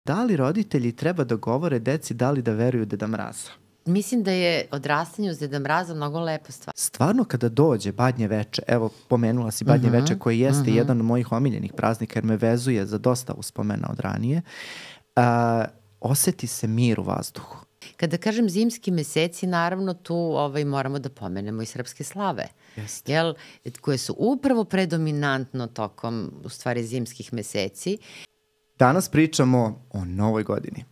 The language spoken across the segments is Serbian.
Da li roditelji treba da govore deci da li da veruju Deda Mraza? Mislim da je odrastanje uz Deda Mraza mnogo lepa stvar. Stvarno kada dođe Badnje veče, evo pomenula si Badnje veče koji jeste jedan od mojih omiljenih praznika jer me vezuje za dosta uspomena od ranije, oseti se mir u vazduhu. Kada kažem zimski meseci, naravno tu moramo da pomenemo i srpske slave, koje su upravo predominantno tokom u stvari zimskih meseci. Danas pričamo o Novoj godini.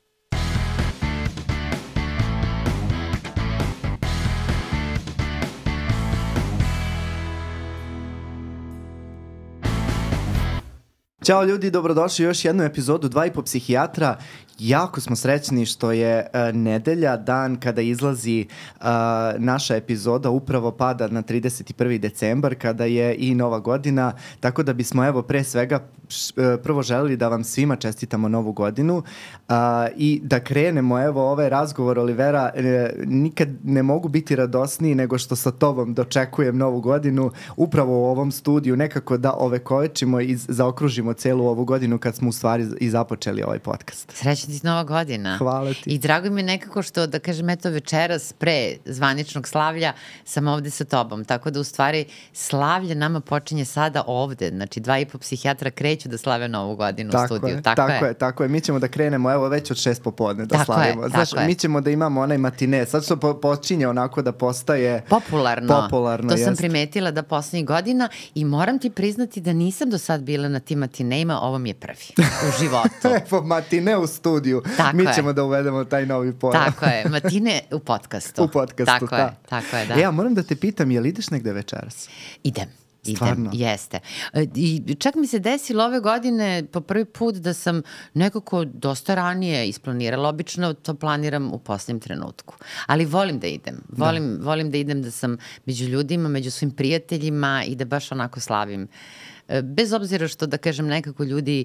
Ćao ljudi, dobrodošli u još jednu epizodu 2,5 psihijatra. Jako smo srećni što je nedelja, dan kada izlazi naša epizoda, upravo pada na 31. decembar kada je i Nova godina, tako da bismo evo pre svega prvo želeli da vam svima čestitamo Novu godinu i da krenemo evo ovaj razgovor, Olivera, nikad ne mogu biti radosniji nego što sa tobom dočekujem Novu godinu upravo u ovom studiju, nekako da ovekovečimo i zaokružimo celu ovu godinu kad smo u stvari i započeli ovaj podcast. Srećna ti Nova godina. Hvala ti. I drago mi je nekako što, da kažem, eto večeras pre zvaničnog slavlja sam ovde sa tobom, tako da u stvari slavlje nama počinje sada ovde, znači 2,5 psihijatra kreću da slave Novu godinu u studiju. Tako je. Mi ćemo da krenemo evo već od 6 popodne da slavimo. Znaš, mi ćemo da imamo onaj matine. Sad što počinje onako da postaje popularno. To sam primetila da poslednjih godina i moram ti priznati da nisam do sad bila na tim matinejima, ovo mi je prvi u životu. Evo, matine u studiju. Mi ćemo da uvedemo taj novi pojam. Tako je, matine u podcastu. Tako je, da. Ja moram da te pitam, je li ideš negde večeras? Idem, Stvarno? jeste. I čak mi se desilo ove godine po prvi put da sam nekako dosta ranije isplanirala. Obično to planiram u posljednjem trenutku. Ali volim da idem. Volim da idem, da sam među ljudima, među svim prijateljima i da baš onako slavim. Bez obzira što, da kažem, nekako ljudi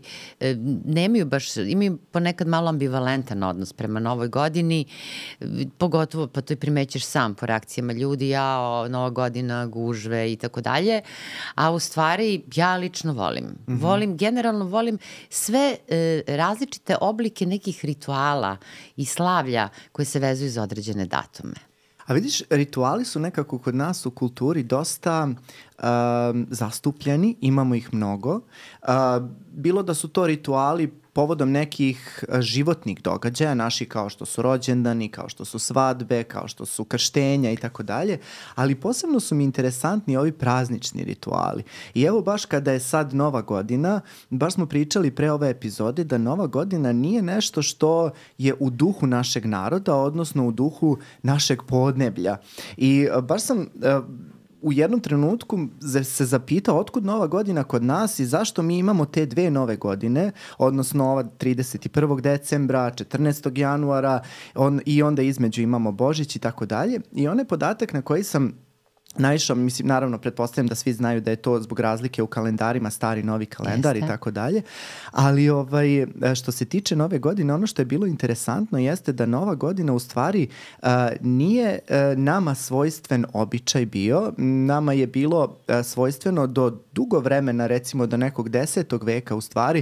imaju ponekad malo ambivalentan odnos prema Novoj godini, pogotovo, pa to i primećeš sam po reakcijama ljudi, Nova godina, gužve i tako dalje, a u stvari ja lično volim. Generalno volim sve različite oblike nekih rituala i slavlja koje se vezuju za određene datume. A vidiš, rituali su nekako kod nas u kulturi dosta zastupljeni, imamo ih mnogo. Bilo da su to rituali povodom nekih životnih događaja, naši kao što su rođendani, kao što su svadbe, kao što su krštenja i tako dalje, ali posebno su mi interesantni ovi praznični rituali. I evo baš kada je sad Nova godina, baš smo pričali pre ove epizode da Nova godina nije nešto što je u duhu našeg naroda, odnosno u duhu našeg podneblja. I baš sam u jednom trenutku se zapitao otkud Nova godina kod nas i zašto mi imamo te dve nove godine, odnosno ova 31. decembra, 14. januara i onda između imamo Božić i tako dalje. I onaj podatak na koji sam naišao, mislim, naravno, pretpostavljam da svi znaju da je to zbog razlike u kalendarima, stari, novi kalendar i tako dalje, ali što se tiče Nove godine, ono što je bilo interesantno jeste da Nova godina u stvari nije nama svojstven običaj bio, nama je bilo svojstveno do dugo vremena, recimo do nekog 10. veka u stvari,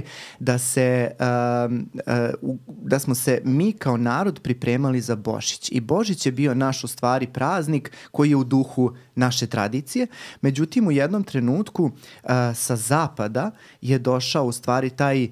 da smo se mi kao narod pripremali za Božić. I Božić je bio naš u stvari praznik koji je u duhu naše tradicije. Međutim, u jednom trenutku sa zapada je došao u stvari taj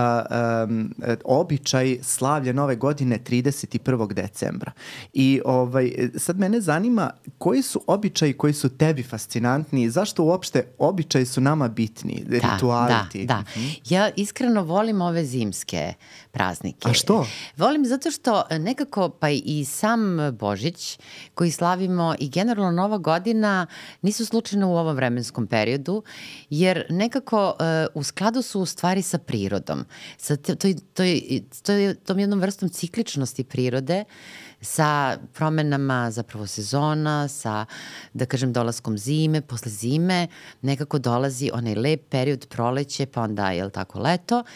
običaj slavlja Nove godine 31. decembra. I sad mene zanima koji su običaji koji su tebi fascinantni i zašto uopšte običaji su nama bitni, rituali ti? Da. Ja iskreno volim ove zimske praznike. A što? Volim zato što nekako pa i sam Božić koji slavimo i generalno Nova godina nisu slučajno u ovom vremenskom periodu, jer nekako u skladu su u stvari sa prirodom, sa tom jednom vrstom cikličnosti prirode, sa promenama zapravo sezona, sa, da kažem, dolaskom zime, posle zime nekako dolazi onaj lep period proleće, pa onda, jel tako, leto.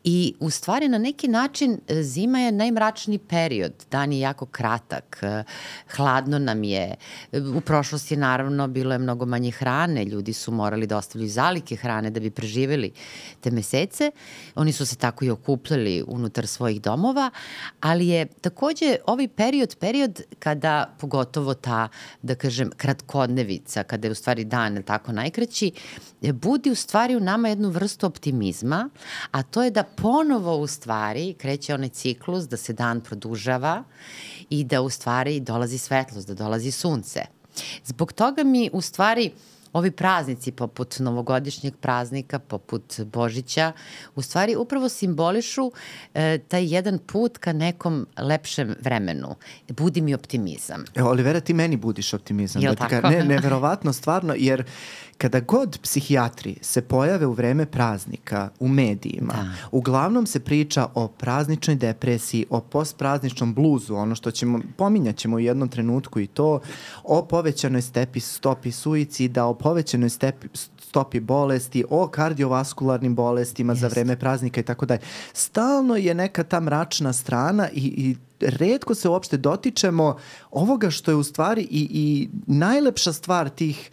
I u stvari na neki način zima je najmračniji period, dan je jako kratak, hladno nam je, u prošlosti naravno bilo je mnogo manje hrane, ljudi su morali da ostavljaju zalike hrane da bi preživeli te mesece, oni su se tako i okupljali unutar svojih domova, ali je takođe ovaj period kada pogotovo ta, da kažem, kratkodnevica, kada je u stvari dan tako najkraći, budi u stvari u nama jednu vrstu optimizma, a to je da ponovo u stvari kreće onaj ciklus da se dan produžava i da u stvari dolazi svetlost, da dolazi sunce. Zbog toga mi u stvari ovi praznici poput novogodišnjeg praznika, poput Božića, u stvari upravo simbolišu taj jedan put ka nekom lepšem vremenu. Budi mi optimizam. Olivera, ti meni budiš optimizam. Jel tako? Neverovatno stvarno, jer kada god psihijatri se pojave u vreme praznika u medijima, uglavnom se priča o prazničnoj depresiji, o postprazničnom bluzu, ono što pominjat ćemo u jednom trenutku i to, o povećanoj stopi suicida, o povećanoj stopi bolesti, o kardiovaskularnim bolestima za vreme praznika i tako dalje. Stalno je neka ta mračna strana i retko se uopšte dotičemo ovoga što je u stvari i najlepša stvar tih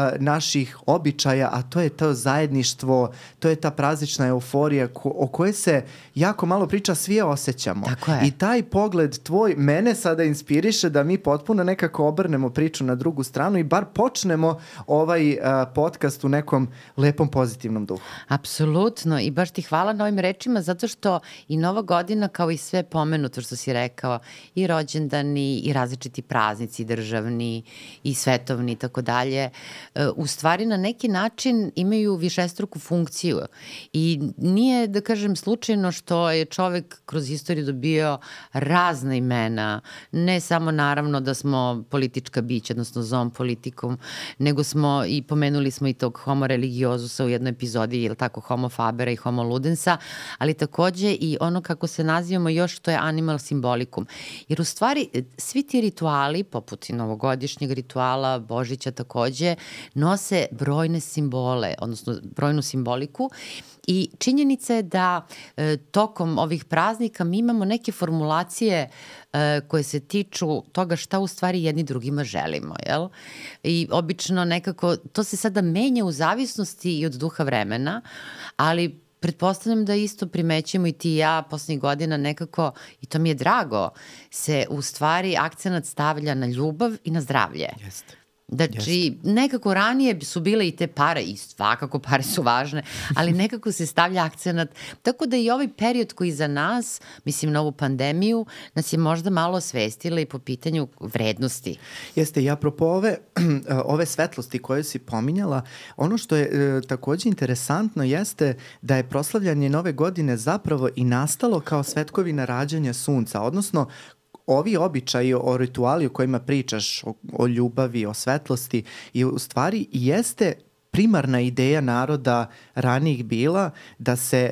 naših običaja, a to je to zajedništvo, to je ta praznična euforija o kojoj se jako malo priča, svi je osjećamo. I taj pogled tvoj mene sada inspiriše da mi potpuno nekako obrnemo priču na drugu stranu i bar počnemo ovaj podcast u nekom lepom pozitivnom duhu. Apsolutno, i baš ti hvala na ovim rečima, zato što i Nova godina, kao i sve pomenuto što si rekao, i rođendani i različiti praznici državni i svetovni i tako dalje, u stvari na neki način imaju višestruku funkciju i nije, da kažem, slučajno što je čovek kroz istoriju dobio razna imena, ne samo naravno da smo politička bića, odnosno zom politikom, nego smo i pomenuli smo i tog homo religiozusa u jednoj epizodi, je li tako, homo fabera i homo ludensa, ali takođe i ono kako se nazivamo još, to je animal symbolikum. Jer u stvari svi ti rituali, poput i novogodišnjeg rituala, Božića takođe, nose brojne simbole, odnosno brojnu simboliku i činjenica je da tokom ovih praznika mi imamo neke formulacije koje se tiču toga šta u stvari jedni drugima želimo, jel? I obično nekako, to se sada menja u zavisnosti i od duha vremena, ali pretpostavljam da isto primećujemo i ti i ja poslednjih godina nekako, i to mi je drago, se u stvari akcenat stavlja na ljubav i na zdravlje. Jeste. Znači, nekako ranije su bile i te pare, i svakako pare su važne, ali nekako se stavlja akcenat. Tako da i ovaj period koji za nas, mislim na ovu pandemiju, nas je možda malo osvestila i po pitanju vrednosti. Jeste, i apropo ove svetlosti koje si pominjala, ono što je takođe interesantno jeste da je proslavljanje Nove godine zapravo i nastalo kao svetkovina rađanja sunca, odnosno ovi običaji, o rituali o kojima pričaš, o ljubavi, o svetlosti, i u stvari jeste primarna ideja naroda ranijih bila da se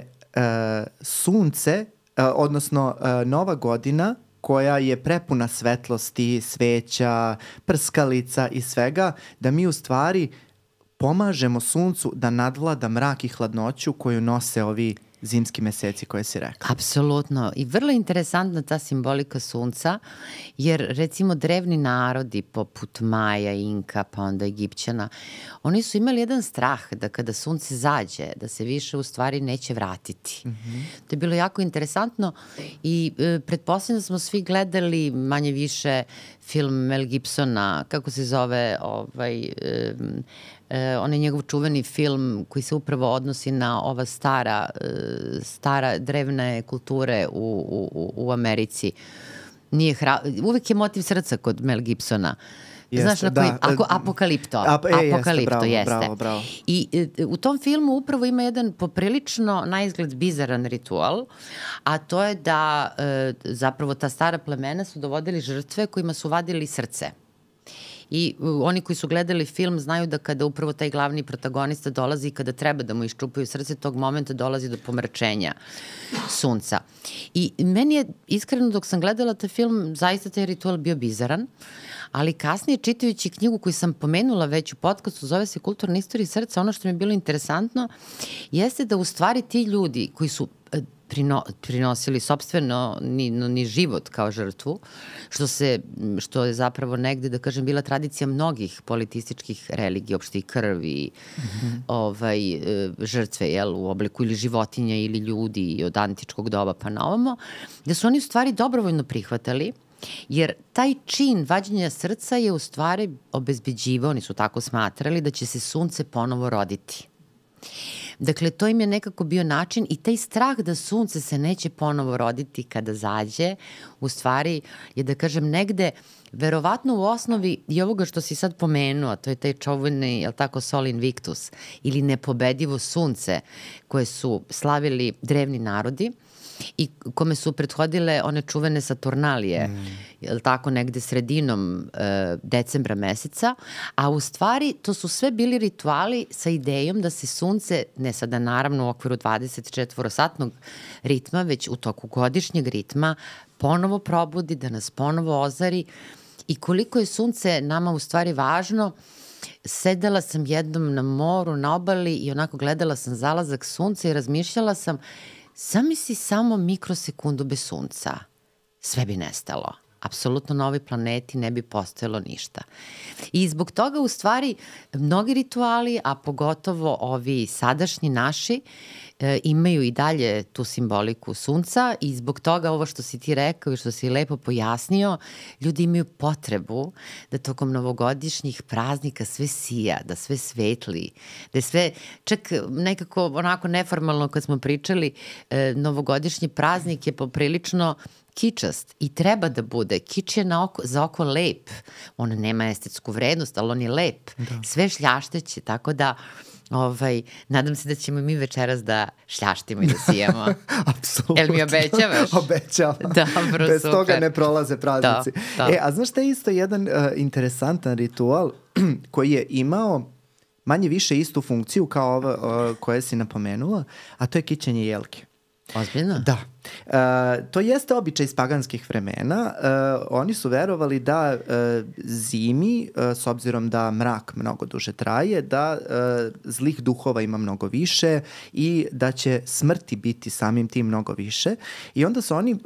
sunce, odnosno Nova godina, koja je prepuna svetlosti, sveća, prskalica i svega, da mi u stvari pomažemo suncu da nadvlada mrak i hladnoću koju nose ovi zimski meseci koje si rekla. Apsolutno. I vrlo interesantna ta simbolika sunca, jer recimo drevni narodi poput Maja, Inka, pa onda Egipćana, oni su imali jedan strah da kada sunce zađe, da se više u stvari neće vratiti. To je bilo jako interesantno i pretpostavljam da smo svi gledali manje više film Mel Gibsona, kako se zove, on je njegov čuveni film koji se upravo odnosi na ova stara drevne kulture u Americi. Uvek je motiv srca kod Mel Gibsona. Znaš na koji? Apokalipto. Apokalipto, jeste. Bravo. I u tom filmu upravo ima jedan poprilično na izgled bizaran ritual, a to je da zapravo ta stara plemena su dovodili žrtve kojima su vadili srce. I oni koji su gledali film znaju da kada upravo taj glavni protagonista dolazi i kada treba da mu iščupaju srce, tog momenta dolazi do pomračenja sunca. I meni je, iskreno, dok sam gledala taj film, zaista taj ritual bio bizaran, ali kasnije, čitajući knjigu koju sam pomenula već u podcastu, zove se Kulturna istorija srca, ono što mi je bilo interesantno jeste da u stvari ti ljudi koji su prinosili sopstveno ni život kao žrtvu, što je zapravo negde, da kažem, bila tradicija mnogih politističkih religija, opšte i krvi, žrtve, u obliku ili životinja ili ljudi od antičkog doba pa na ovamo, da su oni u stvari dobrovoljno prihvatali, jer taj čin vađenja srca je u stvari obezbeđivao, oni su tako smatrali, da će se sunce ponovo roditi. Dakle, to im je nekako bio način i taj strah da sunce se neće ponovo roditi kada zađe, u stvari je, da kažem, negde, verovatno u osnovi i ovoga što si sad pomenuo, to je taj čuveni, jel tako, Sol Invictus, ili nepobedivo sunce koje su slavili drevni narodi, i kome su prethodile one čuvene Saturnalije, jel tako, negde sredinom decembra meseca, a u stvari to su sve bili rituali sa idejom da se sunce, ne sada naravno u okviru 24-satnog ritma, već u toku godišnjeg ritma, ponovo probudi, da nas ponovo ozari. I koliko je sunce nama u stvari važno, sedela sam jednom na moru, na obali i onako gledala sam zalazak sunca i razmišljala sam, zamisli samo mikrosekundu bez sunca, sve bi nestalo. Apsolutno na ovoj planeti ne bi postojalo ništa. I zbog toga u stvari mnogi rituali, a pogotovo ovi sadašnji naši, imaju i dalje tu simboliku sunca i zbog toga ovo što si ti rekao i što si lepo pojasnio, ljudi imaju potrebu da tokom novogodišnjih praznika sve sija, da sve svetli, da sve, čak nekako onako neformalno kad smo pričali, novogodišnji praznik je poprilično kičast i treba da bude. Kič je za oko lep. On nema estetsku vrednost, ali on je lep. Da. Sve šljašteće, tako da nadam se da ćemo mi večeras da šljaštimo i da sijemo. Apsolutno. Jel mi obećavaš? Obećavam. Dobro, bez super. Toga ne prolaze praznici. Da. A znaš šta je isto jedan interesantan ritual koji je imao manje više istu funkciju kao ova koja si napomenula, a to je kićenje jelke. Ozbiljno? Da. To jeste običaj iz paganskih vremena. Oni su verovali da zimi, s obzirom da mrak mnogo duže traje, da zlih duhova ima mnogo više i da će smrti biti samim tim mnogo više. I onda su oni,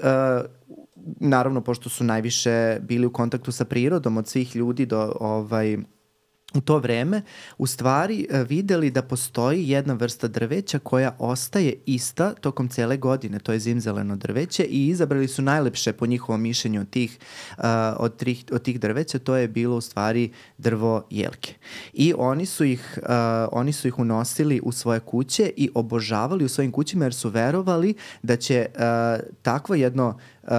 naravno, pošto su najviše bili u kontaktu sa prirodom od svih ljudi u to vreme, u stvari videli da postoji jedna vrsta drveća koja ostaje ista tokom cele godine, to je zimzeleno drveće, i izabrali su najlepše po njihovom mišljenju od tih drveća, to je bilo u stvari drvo jelke. I oni su ih unosili u svoje kuće i obožavali u svojim kućima jer su verovali da će takvo jedno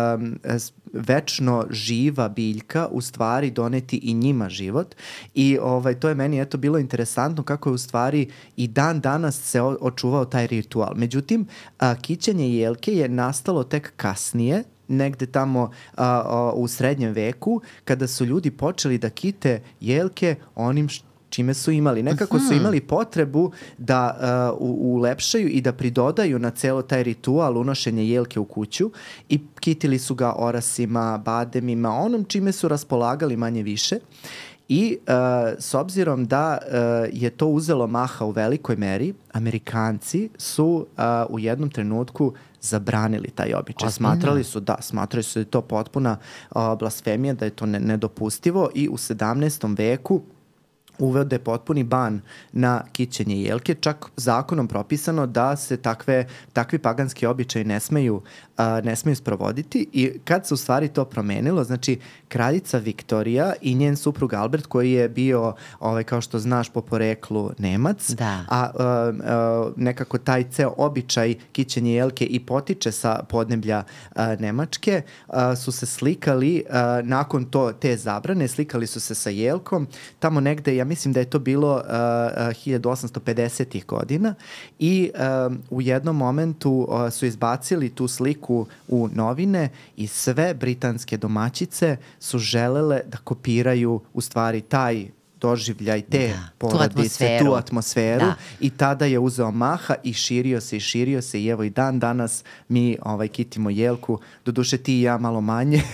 večno živa biljka u stvari doneti i njima život i to je meni bilo interesantno kako je u stvari i dan danas se očuvao taj ritual. Međutim, kićenje jelke je nastalo tek kasnije, negde tamo u srednjem veku, kada su ljudi počeli da kite jelke onim čime su imali. Nekako su imali potrebu da ulepšaju i da pridodaju na celo taj ritual unošenje jelke u kuću i kitili su ga orasima, bademima, onom čime su raspolagali manje više. I s obzirom da je to uzelo maha u velikoj meri, Amerikanci su u jednom trenutku zabranili taj običaj. Smatrali su da je to potpuna blasfemija, da je to nedopustivo i u 17. veku uvede potpuni ban na kićenje jelke, čak zakonom propisano da se takvi paganski običaji ne smeju sprovoditi i kad se u stvari to promenilo, znači kraljica Viktorija i njen suprug Albert koji je bio, kao što znaš, po poreklu Nemac, a nekako taj ceo običaj kićenje jelke i potiče sa podneblja Nemačke, su se slikali nakon te zabrane, slikali su se sa jelkom, tamo negde, ja mislim da je to bilo 1850-ih godina i u jednom momentu su izbacili tu sliku u novine i sve britanske domaćice su želele da kopiraju u stvari taj doživljaj te porodice, tu atmosferu i tada je uzeo maha i širio se i evo i dan danas mi kitimo jelku, doduše ti i ja malo manje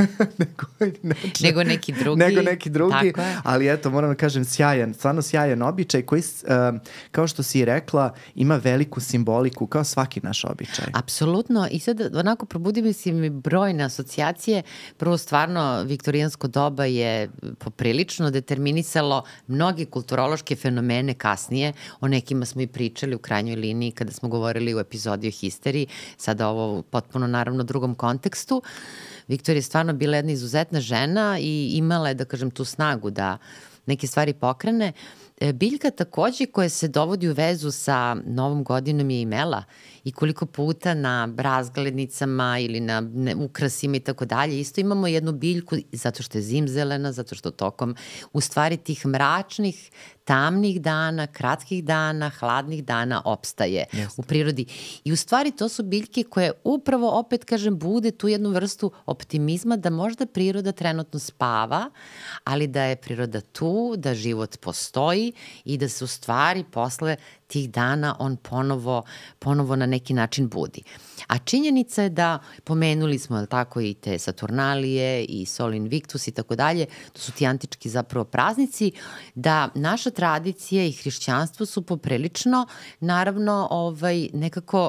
nego neki drugi, ali eto moram da kažem stvarno sjajan običaj koji kao što si rekla ima veliku simboliku kao svaki naš običaj. Apsolutno i sad onako probudi mi brojne asocijacije. Prvo stvarno viktorijansko doba je poprilično determinisalo mnoge kulturološke fenomene kasnije, o nekima smo i pričali u krajnjoj liniji kada smo govorili u epizodi o histeriji, sada ovo u potpuno naravno drugom kontekstu. Viktorija je stvarno bila jedna izuzetna žena i imala je, da kažem, tu snagu da neke stvari pokrene. Biljka takođe koja se dovodi u vezu sa Novom godinom je imela i koliko puta na razglednicama ili na ukrasima i tako dalje. Isto imamo jednu biljku zato što je zimzelena, zato što tokom u stvari tih mračnih, tamnih dana, kratkih dana, hladnih dana opstaje u prirodi. I u stvari to su biljke koje upravo, opet kažem, bude tu jednu vrstu optimizma da možda priroda trenutno spava, ali da je priroda tu, da život postoji i da se u stvari posle tih dana on ponovo na neki način budi. A činjenica je da, pomenuli smo, je tako, i te Saturnalije i Sol Invictus i tako dalje, to su ti antički zapravo praznici, da naša tradicija i hrišćanstvo su poprilično, naravno, nekako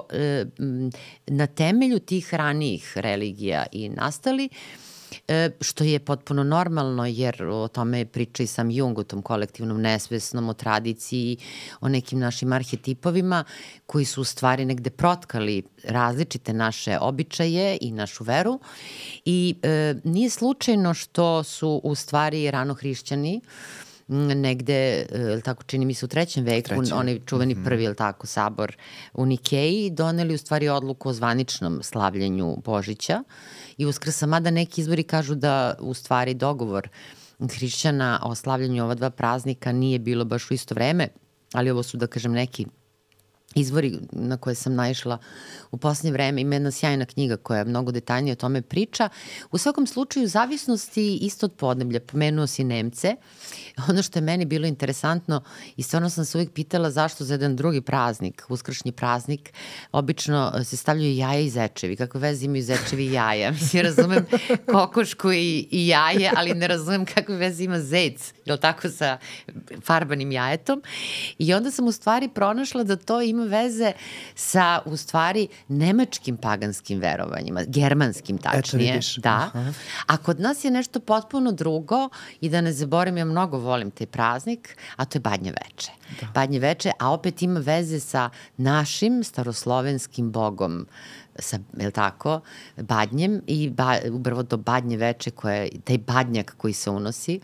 na temelju tih ranijih religija i nastali, što je potpuno normalno, jer o tome priča i sam Jung, o tom kolektivnom nesvesnom, o tradiciji, o nekim našim arhetipovima koji su u stvari negde protkali različite naše običaje i našu veru i nije slučajno što su u stvari ranohrišćani negde, tako čini mi se u 3. veku, onaj čuveni prvi, tako, sabor u Nikeji, doneli u stvari odluku o zvaničnom slavljenju Božića i Uskrsa, mada neki izvori kažu da u stvari dogovor hrišćana o slavljanju ova dva praznika nije bilo baš u isto vreme, ali ovo su, da kažem, neki izvori na koje sam naišla u poslednje vreme. Ima jedna sjajna knjiga koja mnogo detaljnije o tome priča. U svakom slučaju, zavisnosti isto od podneblja. Pomenuo si Nemce. Ono što je meni bilo interesantno i stvarno sam se uvijek pitala zašto za jedan drugi praznik, uskršnji praznik, obično se stavljaju jaja i zečevi. Kakve veze imaju zečevi i jaja? Mislim, razumem kokošku i jaje, ali ne razumem kakve veze ima zec, je li tako, sa farbanim jajetom. I onda sam u stvari pronašla da to ima veze sa, u stvari, nemačkim paganskim verovanjima, germanskim tačnije. Da. A kod nas je nešto potpuno drugo i da ne zaboravim, ja mnogo volim taj praznik, a to je Badnje veče. Badnje veče, a opet ima veze sa našim staroslovenskim bogom, sa, je li tako, badnjem i upravo to Badnje veče, taj badnjak koji se unosi,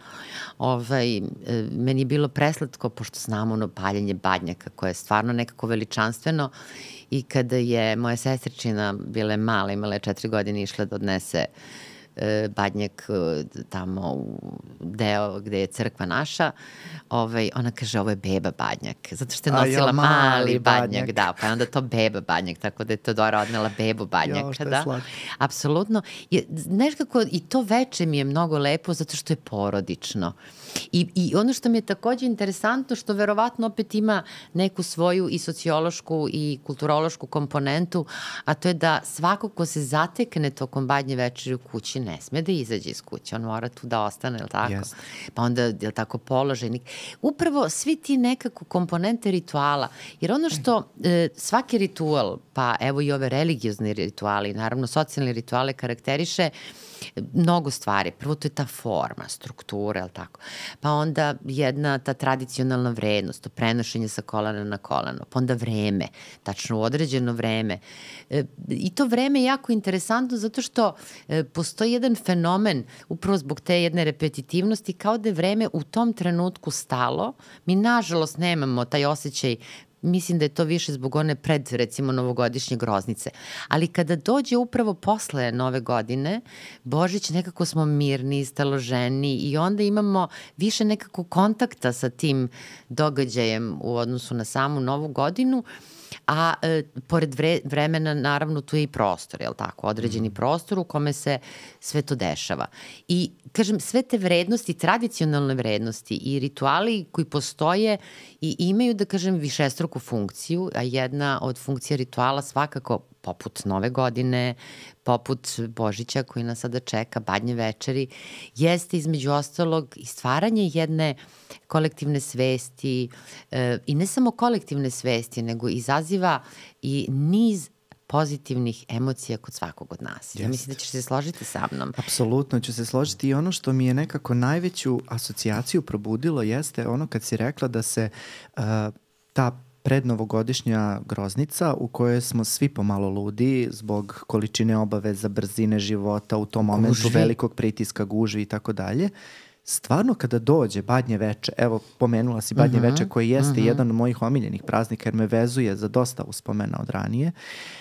meni je bilo preslatko, pošto znamo ono paljenje badnjaka koje je stvarno nekako veličanstveno i kada je moja sestričina bila mala, imala je 4 godine, išla da odnese badnjak tamo u deo gde je crkva naša, ona kaže ovo je beba badnjak, zato što je nosila mali badnjak, da, pa je onda to beba badnjak, tako da je Teodora odnela bebu badnjaka, da. Apsolutno. Znaš kako, i to veče mi je mnogo lepo zato što je porodično. I ono što mi je takođe interesantno, što verovatno opet ima neku svoju i sociološku i kulturološku komponentu, a to je da svako ko se zatekne tokom Badnje večeri u kući ne sme da izađe iz kuće, on mora tu da ostane, je li tako? Yes. Pa onda, je li tako, položajnik. Upravo svi ti nekako komponente rituala, jer ono što svaki ritual, pa evo i ove religiozne rituale i naravno socijalne rituale karakteriše mnogo stvari. Prvo to je ta forma, struktura, je li tako? Pa onda jedna ta tradicionalna vrednost, to prenošenje sa kolana na kolano, pa onda vreme, tačno u određeno vreme. I to vreme je jako interesantno zato što postoji jedan fenomen, upravo zbog te jedne repetitivnosti, kao da je vreme u tom trenutku stalo. Mi nažalost nemamo taj osjećaj. Mislim da je to više zbog one pred, recimo, novogodišnje groznice. Ali kada dođe upravo posle Nove godine, Božić, nekako smo mirni, staloženi i onda imamo više nekako kontakta sa tim događajem u odnosu na samu Novu godinu a pored vremena naravno tu je i prostor, je li tako? Određeni prostor u kome se sve to dešava. I kažem, sve te vrednosti, tradicionalne vrednosti i rituali koji postoje i imaju, da kažem, višestruku funkciju, a jedna od funkcija rituala svakako poput Nove godine, poput Božića koji nas sada čeka, Badnje večeri, jeste između ostalog i stvaranje jedne kolektivne svesti i ne samo kolektivne svesti, nego izaziva i niz pozitivnih emocija kod svakog od nas. Ja mislim da ćeš se složiti sa mnom. Apsolutno ću se složiti i ono što mi je nekako najveću asocijaciju probudilo jeste ono kad si rekla da se ta prednovogodišnja groznica u kojoj smo svi pomalo ludi zbog količine obaveza, brzine života, u tom momentu velikog pritiska, gužvi i tako dalje. Stvarno kada dođe Badnje veče, evo pomenula si Badnje veče koji jeste jedan od mojih omiljenih praznika jer me vezuje za dosta uspomena od ranije,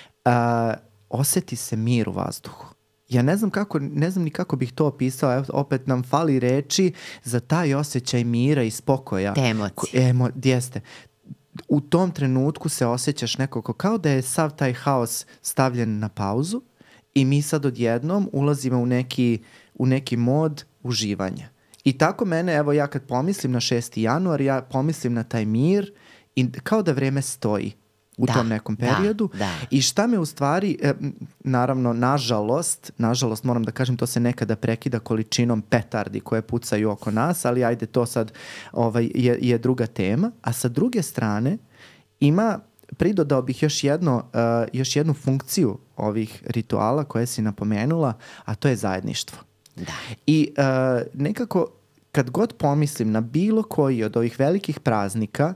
oseti se mir u vazduhu. Ja ne znam ni kako bih to opisao, evo, opet nam fali reči za taj osjećaj mira i spokoja. Te emocije. Jeste. U tom trenutku se osjećaš nekako kao da je sav taj haos stavljen na pauzu i mi sad odjednom ulazimo u neki mod uživanja. I tako mene, evo ja kad pomislim na 6. januar, ja pomislim na taj mir i kao da vreme stoji u tom nekom periodu. I šta me u stvari, naravno, nažalost moram da kažem, to se nekada prekida količinom petardi koje pucaju oko nas, ali ajde, to sad je druga tema. A sa druge strane, pridodao bih još jednu funkciju ovih rituala koje si napomenula, a to je zajedništvo. Da. I nekako, kad god pomislim na bilo koji od ovih velikih praznika,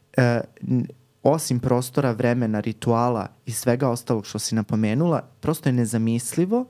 osim prostora, vremena, rituala i svega ostalog što si napomenula, prosto je nezamislivo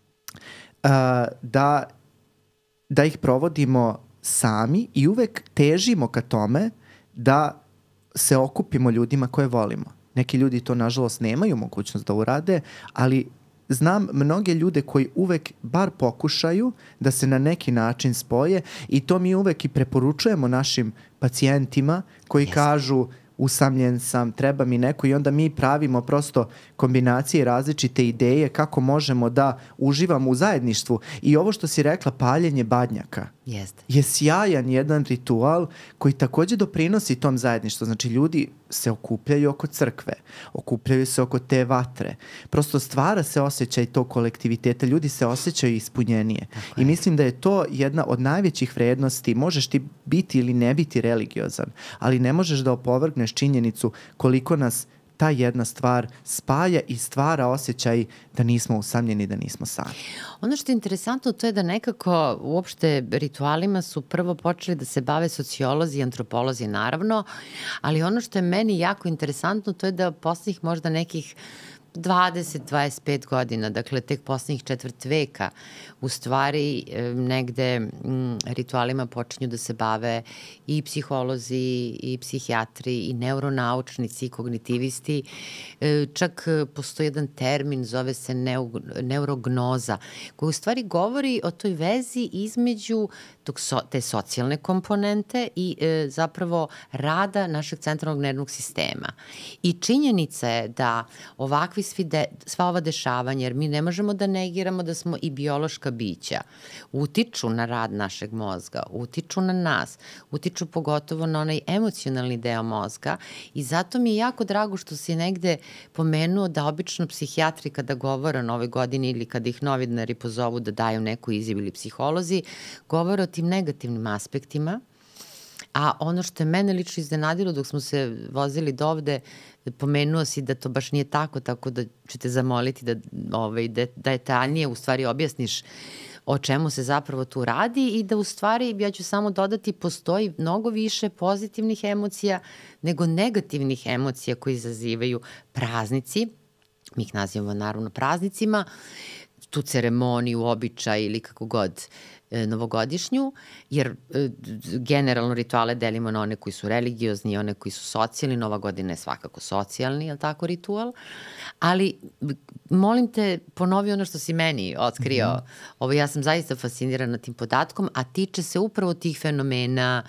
da ih provodimo sami i uvek težimo ka tome da se okupimo ljudima koje volimo. Neki ljudi to, nažalost, nemaju mogućnost da urade, ali znam mnoge ljude koji uvek bar pokušaju da se na neki način spoje i to mi uvek i preporučujemo našim pacijentima koji kažu usamljen sam, treba mi neko i onda mi pravimo prosto kombinacije i različite ideje kako možemo da uživamo u zajedništvu. I ovo što si rekla, paljenje badnjaka je sjajan jedan ritual koji također doprinosi tom zajedništvu. Znači ljudi se okupljaju oko crkve, okupljaju se oko te vatre. Prosto stvara se osjećaj tog kolektiviteta, ljudi se osjećaju ispunjenije. I mislim da je to jedna od najvećih vrednosti. Možeš ti biti ili ne biti religiozan, ali ne možeš da opovrgneš činjenicu koliko nas ta jedna stvar spaja i stvara osjećaj da nismo usamljeni, da nismo sami. Ono što je interesantno to je da nekako uopšte ritualima su prvo počeli da se bave sociolozi i antropolozi naravno, ali ono što je meni jako interesantno to je da poslednjih možda nekih 20-25 godina, dakle tek poslednjih četvrt veka, u stvari negde ritualima počinju da se bave i psiholozi, i psihijatri, i neuronaučnici, i kognitivisti. Čak postoji jedan termin, zove se neurognoza, koji u stvari govori o toj vezi između te socijalne komponente i zapravo rada našeg centralnog nervnog sistema. I činjenica je da ovakvi sva ova dešavanja, jer mi ne možemo da negiramo da smo i biološka bića, utiču na rad našeg mozga, utiču na nas, utiču pogotovo na onaj emocionalni deo mozga i zato mi je jako drago što si negde pomenuo da obično psihijatri kada govore o Novoj godini ili kada ih novinari pozovu da daju neku izjavu ili psiholozi, govore o tim negativnim aspektima. A ono što je mene lično iznenadilo dok smo se vozili do ovde, pomenuo si da to baš nije tako da ću te zamoliti da detaljnije u stvari objasniš o čemu se zapravo tu radi i da u stvari, ja ću samo dodati, postoji mnogo više pozitivnih emocija nego negativnih emocija koji izazivaju praznici. Mi ih nazivamo naravno praznicima, tu ceremoniju, običaj ili kako god novogodišnju, jer generalno rituale delimo na one koji su religiozni i one koji su socijalni. Nova godina je svakako socijalni, je li tako, ritual? Ali, molim te, ponovi ono što si meni otkrio. Ja sam zaista fascinirana tim podatkom, a tiče se upravo tih fenomena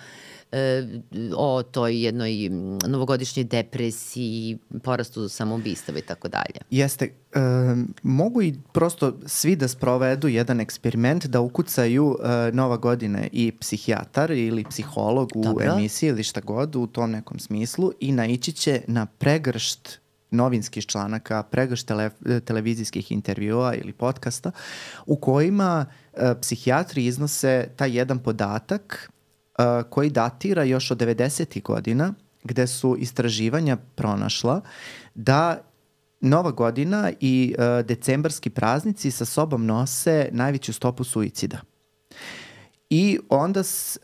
o toj jednoj novogodišnjoj depresiji, porastu samoubistava i tako dalje. Jeste, mogu i prosto svi da sprovedu jedan eksperiment, da ukucaju Nova godina i psihijatar ili psiholog u emisiji ili šta god u tom nekom smislu i naići će na pregršt novinskih članaka, pregršt televizijskih intervjua ili podcasta u kojima psihijatri iznose taj jedan podatak koji datira još od 90. godina, gde su istraživanja pronašla da Nova godina i decembarski praznici sa sobom nose najveću stopu suicida. I onda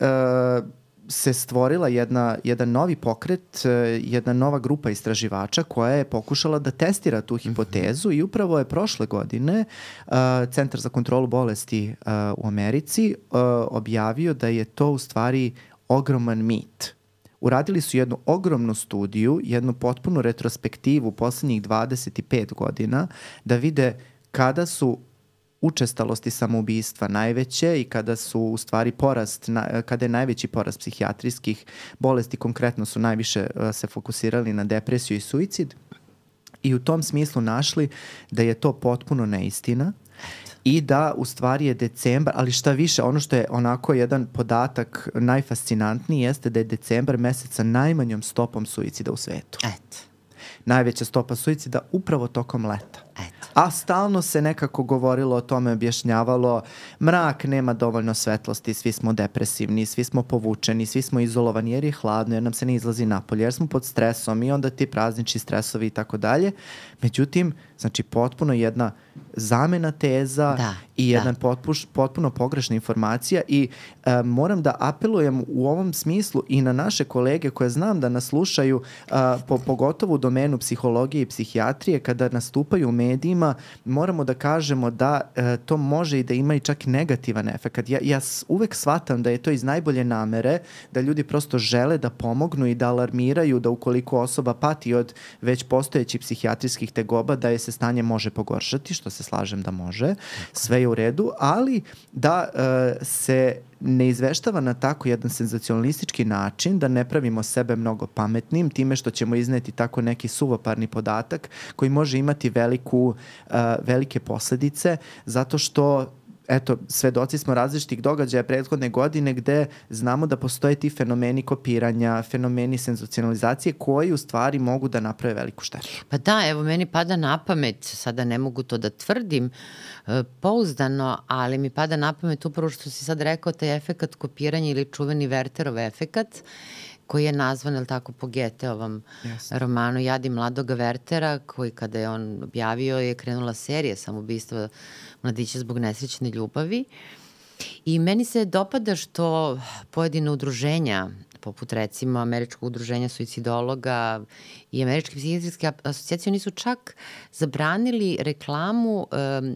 se stvorila jedan novi pokret, jedna nova grupa istraživača koja je pokušala da testira tu hipotezu i upravo je prošle godine Centar za kontrolu bolesti u Americi objavio da je to u stvari ogroman mit. Uradili su jednu ogromnu studiju, jednu potpunu retrospektivu poslednjih 25 godina da vide kada su učestalosti samoubistva najveće i kada su u stvari kada je najveći porast psihijatrijskih bolesti, konkretno su najviše se fokusirali na depresiju i suicid i u tom smislu našli da je to potpuno neistina i da u stvari je decembar, ali šta više, ono što je onako jedan podatak najfascinantniji jeste da je decembar mesec sa najmanjom stopom suicida u svetu. Eto. Najveća stopa suicida upravo tokom leta. Eto. A stalno se nekako govorilo o tome, objašnjavalo, mrak, nema dovoljno svetlosti, svi smo depresivni, svi smo povučeni, svi smo izolovani jer je hladno, jer nam se ne izlazi napolje, jer smo pod stresom i onda ti praznični stresovi i tako dalje. Međutim, znači potpuno jedna zamena teza i jedan potpuno pogrešna informacija i moram da apelujem u ovom smislu i na naše kolege koje znam da nas slušaju, pogotovo u domenu psihologije i psihijatrije, kada nastupaju u medijima, moramo da kažemo da to može i da ima i čak negativan efekt. Ja uvek shvatam da je to iz najbolje namere, da ljudi prosto žele da pomognu i da alarmiraju da ukoliko osoba pati od već postojećih psihijatrijskih tegoba, da je se stanje može pogoršati, što se slažem da može, sve je u redu, ali da se ne izveštava na tako jedan senzacionalistički način, da ne pravimo sebe mnogo pametnim time što ćemo izneti tako neki suvoparni podatak koji može imati velike posledice, zato što eto, svedoci smo različitih događaja prethodne godine gde znamo da postoje ti fenomeni kopiranja, fenomeni senzacionalizacije koji u stvari mogu da naprave veliku štetu. Pa da, evo, meni pada na pamet, sada ne mogu to da tvrdim pouzdano, ali mi pada na pamet upravo što si sad rekao, taj efekat kopiranja ili čuveni Wertherov efekat, koji je nazvan, je li tako, po Goetheovom romanu Jadi mladoga Wertera, koji kada je on objavio je krenula serija samoubistva mladića zbog nesrećne ljubavi. I meni se dopada što pojedine udruženja, poput recimo Američkog udruženja suicidologa i Američke psihijatrijske asocijacije, oni su čak zabranili reklamu,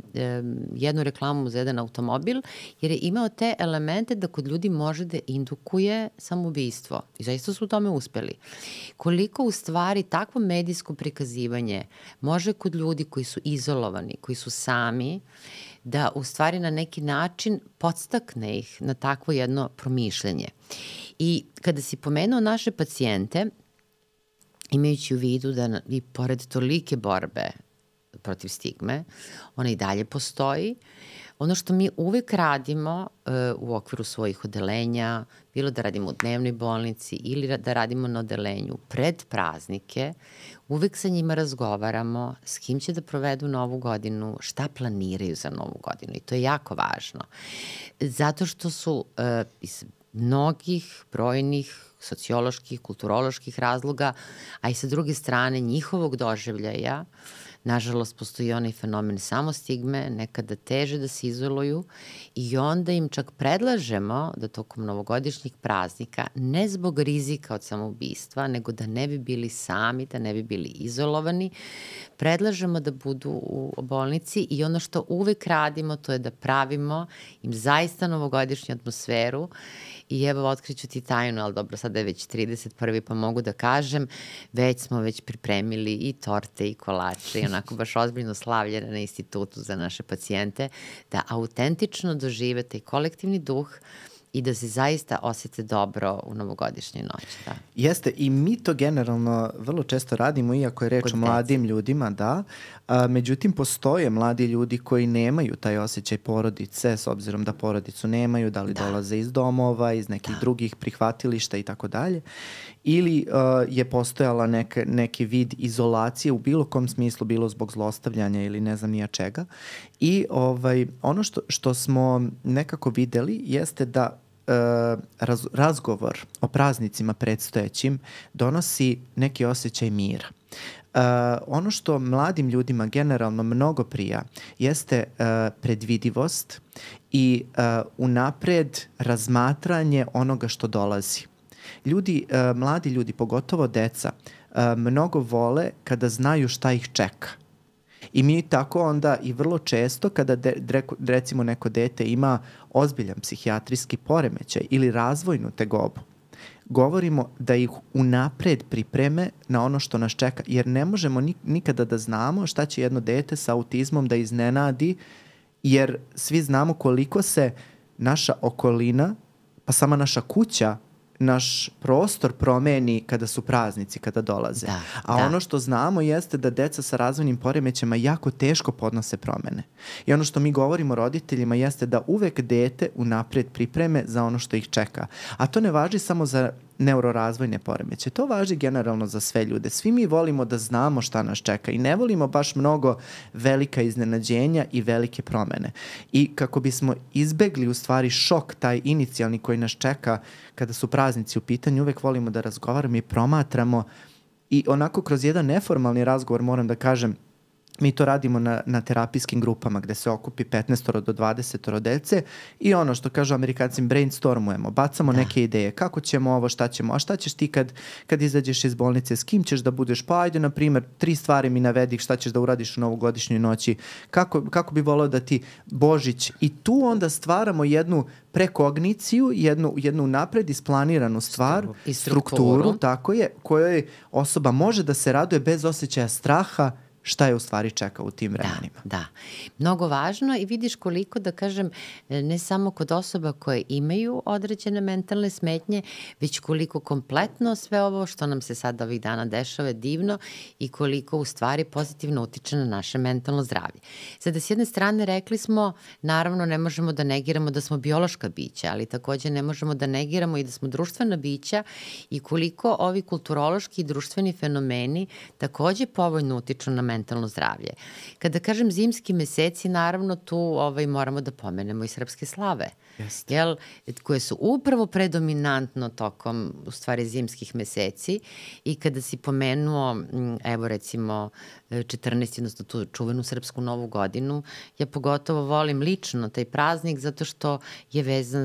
jednu reklamu za jedan automobil, jer je imao te elemente da kod ljudi može da indukuje samoubistvo. I zaista su u tome uspeli. Koliko u stvari takvo medijsko prikazivanje može kod ljudi koji su izolovani, koji su sami, da u stvari na neki način podstakne ih na takvo jedno promišljanje. I kada si pomenuo naše pacijente, imajući u vidu da i pored tolike borbe protiv stigme, ona i dalje postoji, ono što mi uvek radimo u okviru svojih odelenja, bilo da radimo u dnevnoj bolnici ili da radimo na odelenju pred praznike, uvek sa njima razgovaramo s kim će da provedu Novu godinu, šta planiraju za Novu godinu i to je jako važno. Zato što su iz mnogih brojnih socioloških, kulturoloških razloga, a i sa druge strane njihovog doživljaja, nažalost, postoji onaj fenomen samostigme, nekada teže da se izoluju i onda im čak predlažemo da tokom novogodišnjih praznika, ne zbog rizika od samoubistva, nego da ne bi bili sami, da ne bi bili izolovani, predlažemo da budu u bolnici i ono što uvek radimo to je da pravimo im zaista novogodišnju atmosferu. I evo, otkriću ti tajnu, ali dobro, sada je već 31. pa mogu da kažem, već smo pripremili i torte i kolače i onako baš ozbiljno slavljene na institutu za naše pacijente, da autentično dožive taj kolektivni duh i da se zaista osjete dobro u novogodišnjoj noći. Da. Jeste, i mi to generalno vrlo često radimo, iako je reč Kod o mladim ljudima, da. Međutim, postoje mladi ljudi koji nemaju taj osjećaj porodice, s obzirom da porodicu nemaju, da li dolaze iz domova, iz nekih drugih prihvatilišta i tako dalje. Ili je postojala neki vid izolacije u bilo kom smislu, bilo zbog zlostavljanja ili ne znam nija čega. I ono što smo nekako videli jeste da razgovor o praznicima predstojećim donosi neki osjećaj mira. Ono što mladim ljudima generalno mnogo prija jeste predvidivost i unapred razmatranje onoga što dolazi. Mladi ljudi, pogotovo deca, mnogo vole kada znaju šta ih čeka. I mi tako onda i vrlo često kada recimo neko dete ima ozbiljan psihijatrijski poremećaj ili razvojnu tegobu, govorimo da ih unapred pripreme na ono što nas čeka, jer ne možemo nikada da znamo šta će jedno dete sa autizmom da iznenadi, jer svi znamo koliko se naša okolina, pa sama naša kuća, naš prostor promeni kada su praznici, kada dolaze. Ono što znamo jeste da deca sa razvojnim poremećajima jako teško podnose promene. I ono što mi govorimo roditeljima jeste da uvek dete unapred pripreme za ono što ih čeka. A to ne važi samo za neurorazvojne poremećaje. To važi generalno za sve ljude. Svi mi volimo da znamo šta nas čeka i ne volimo baš mnogo velika iznenađenja i velike promene. I kako bismo izbegli u stvari šok, taj inicijalni koji nas čeka kada su praznici u pitanju, uvek volimo da razgovaramo i promatramo i onako kroz jedan neformalni razgovor, moram da kažem, mi to radimo na terapijskim grupama gde se okupi 15 do 20 dece i ono što kažu Amerikanci, brainstormujemo, bacamo neke ideje, kako ćemo ovo, šta ćemo, a šta ćeš ti kad izađeš iz bolnice, s kim ćeš da budeš, pa ajde na primjer 3 stvari mi navedi šta ćeš da uradiš u novogodišnjoj noći, kako bi voleo da ti Božić, i tu onda stvaramo jednu prekogniciju, jednu napred isplaniranu stvar, strukturu, tako je, kojoj osoba može da se raduje bez osjećaja straha šta je u stvari čeka u tim vremenima. Da. Mnogo važno i vidiš koliko, da kažem, ne samo kod osoba koje imaju određene mentalne smetnje, već koliko kompletno sve ovo što nam se sad ovih dana dešava je divno i koliko u stvari pozitivno utiče na naše mentalno zdravlje. Sada, s jedne strane, rekli smo, naravno ne možemo da negiramo da smo biološka bića, ali takođe ne možemo da negiramo i da smo društvena bića i koliko ovi kulturološki i društveni fenomeni takođe povoljno utiču na mentalno zdravlje. Kada kažem zimski meseci, naravno tu moramo da pomenemo i srpske slave, koje su upravo predominantno tokom, u stvari, zimskih meseci, i kada si pomenuo, evo recimo 14, odnosno tu čuvenu srpsku novu godinu, ja pogotovo volim lično taj praznik zato što je vezan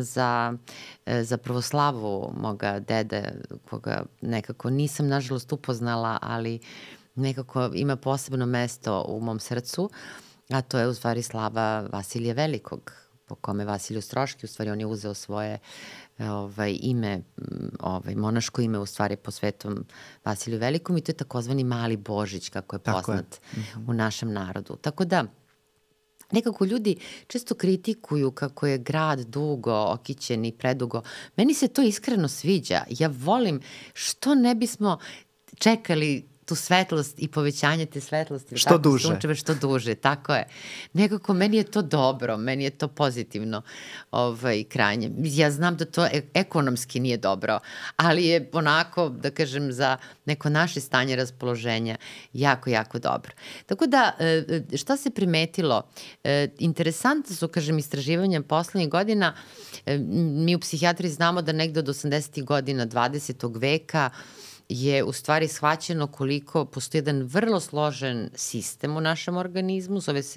za pravoslavu moga dede, koga nekako nisam nažalost upoznala, ali nekako ima posebno mesto u mom srcu, a to je u stvari slava Vasilija Velikog, po kome Vasilij Ostroški, u stvari on je uzeo svoje ime, monaško ime u stvari po Svetom Vasiliju Velikom, i to je takozvani Mali Božić, kako je poznat u našem narodu. Tako da, nekako ljudi često kritikuju kako je grad dugo, okićen i predugo. Meni se to iskreno sviđa. Ja volim što ne bismo čekali tu svetlost i povećanje te svetlosti. Što duže. Sunčeve, što duže, tako je. Nekako meni je to dobro, meni je to pozitivno krajnje. Ja znam da to ekonomski nije dobro, ali je onako, da kažem, za neko naše stanje raspoloženja jako, jako dobro. Tako da, šta se primetilo? Interesantno su, kažem, istraživanja poslednjih godina. Mi u psihijatriji znamo da negde od 80. godina 20. veka je u stvari shvaćeno koliko postoji jedan vrlo složen sistem u našem organizmu, zove se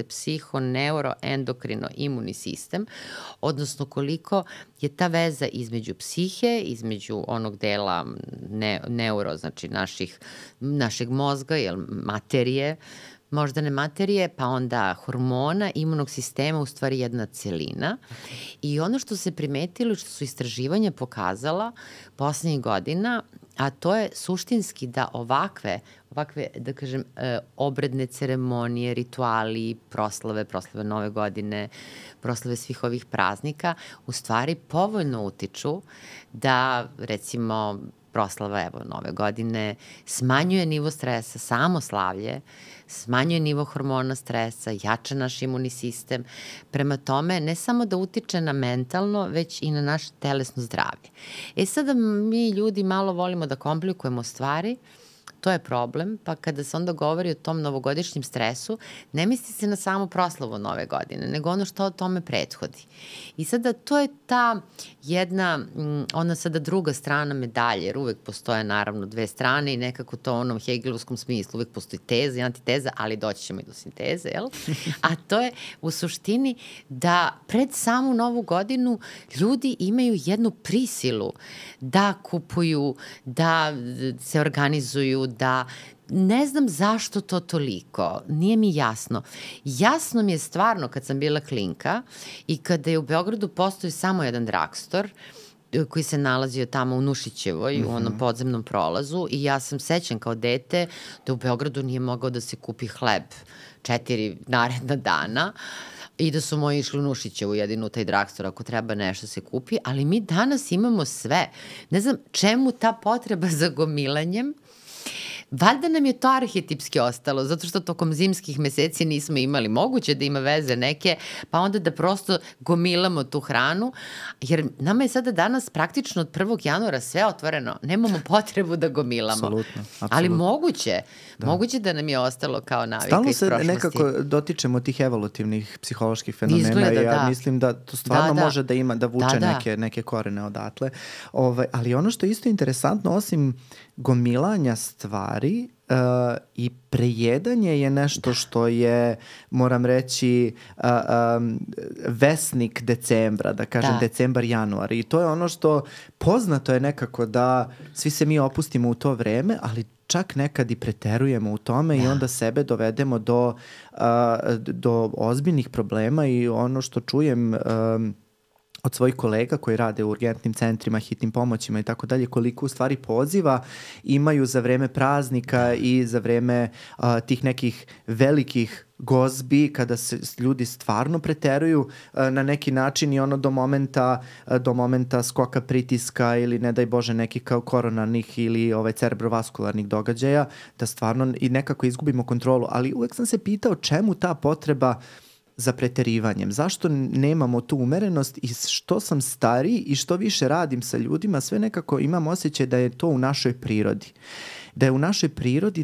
psiho-neuro-endokrino-imunni sistem, odnosno koliko je ta veza između psihe, između onog dela neuro, znači našeg mozga, materije, moždane materije, pa onda hormona, imunog sistema, u stvari jedna celina. I ono što se primetilo, što su istraživanja pokazala poslednjih godina, a to je suštinski da ovakve, da kažem, obredne ceremonije, rituali, proslave Nove godine, proslave svih ovih praznika, u stvari povoljno utiču da, recimo, proslava, evo, Nove godine, smanjuje nivo stresa, samo slavlje, smanjuje nivo hormona stresa, jača naš imunni sistem. Prema tome, ne samo da utiče na mentalno, već i na naše telesno zdravlje. Sada mi ljudi malo volimo da komplikujemo stvari, to je problem, pa kada se onda govori o tom novogodišnjem stresu, ne misli se na samu proslavu Nove godine, nego ono što o tome prethodi. I sada to je ta jedna, ona sada druga strana medalje, jer uvek postoje naravno dve strane i nekako to u onom hegelovskom smislu, uvek postoji teza i antiteza, ali doći ćemo i do sinteze, jel? A to je u suštini da pred samu Novu godinu ljudi imaju jednu prisilu da kupuju, da se organizuju, da ne znam zašto to toliko, nije mi jasno. Jasno mi je stvarno kad sam bila klinka i kada je u Beogradu postoji samo jedan drugstore koji se nalazio tamo u Nušićevoj, u onom podzemnom prolazu, i ja sam sećam kao dete da u Beogradu nije mogao da se kupi hleb 4 naredna dana i da su moji išli u Nušićevu jedinu u taj drugstore ako treba nešto se kupi, ali mi danas imamo sve. Ne znam čemu ta potreba za gomilanjem. Valjda nam je to arhetipski ostalo, zato što tokom zimskih meseci nismo imali, moguće da ima veze neke, pa onda da prosto gomilamo tu hranu, jer nama je sada danas praktično od 1. januara sve otvoreno, nemamo potrebu da gomilamo. Apsolutno. Ali moguće da nam je ostalo kao navika iz prošlosti. Stalno se nekako dotičemo tih evolutivnih psiholoških fenomena. Izgleda, i ja mislim da to stvarno može da ima, da vuče neke korene odatle. Ali ono što je isto interesantno, osim gomilanja stvari i prejedanje je nešto što je, moram reći, vesnik decembra, da kažem decembar, januar. I to je ono što poznato je nekako da svi se mi opustimo u to vreme, ali čak nekad i preterujemo u tome i onda sebe dovedemo do ozbiljnih problema. I ono što čujem od svojih kolega koji rade u urgentnim centrima, hitnim pomoćima i tako dalje, koliko u stvari poziva imaju za vreme praznika i za vreme tih nekih velikih gozbi, kada se ljudi stvarno preteruju na neki način i ono do momenta skoka pritiska ili ne daj Bože nekih kao koronarnih ili cerebrovaskularnih događaja, da stvarno i nekako izgubimo kontrolu. Ali uvek sam se pitao čemu ta potreba za preterivanjem. Zašto nemamo tu umerenost? I što sam stariji i što više radim sa ljudima, sve nekako imam osjećaj da je to u našoj prirodi. Da je u našoj prirodi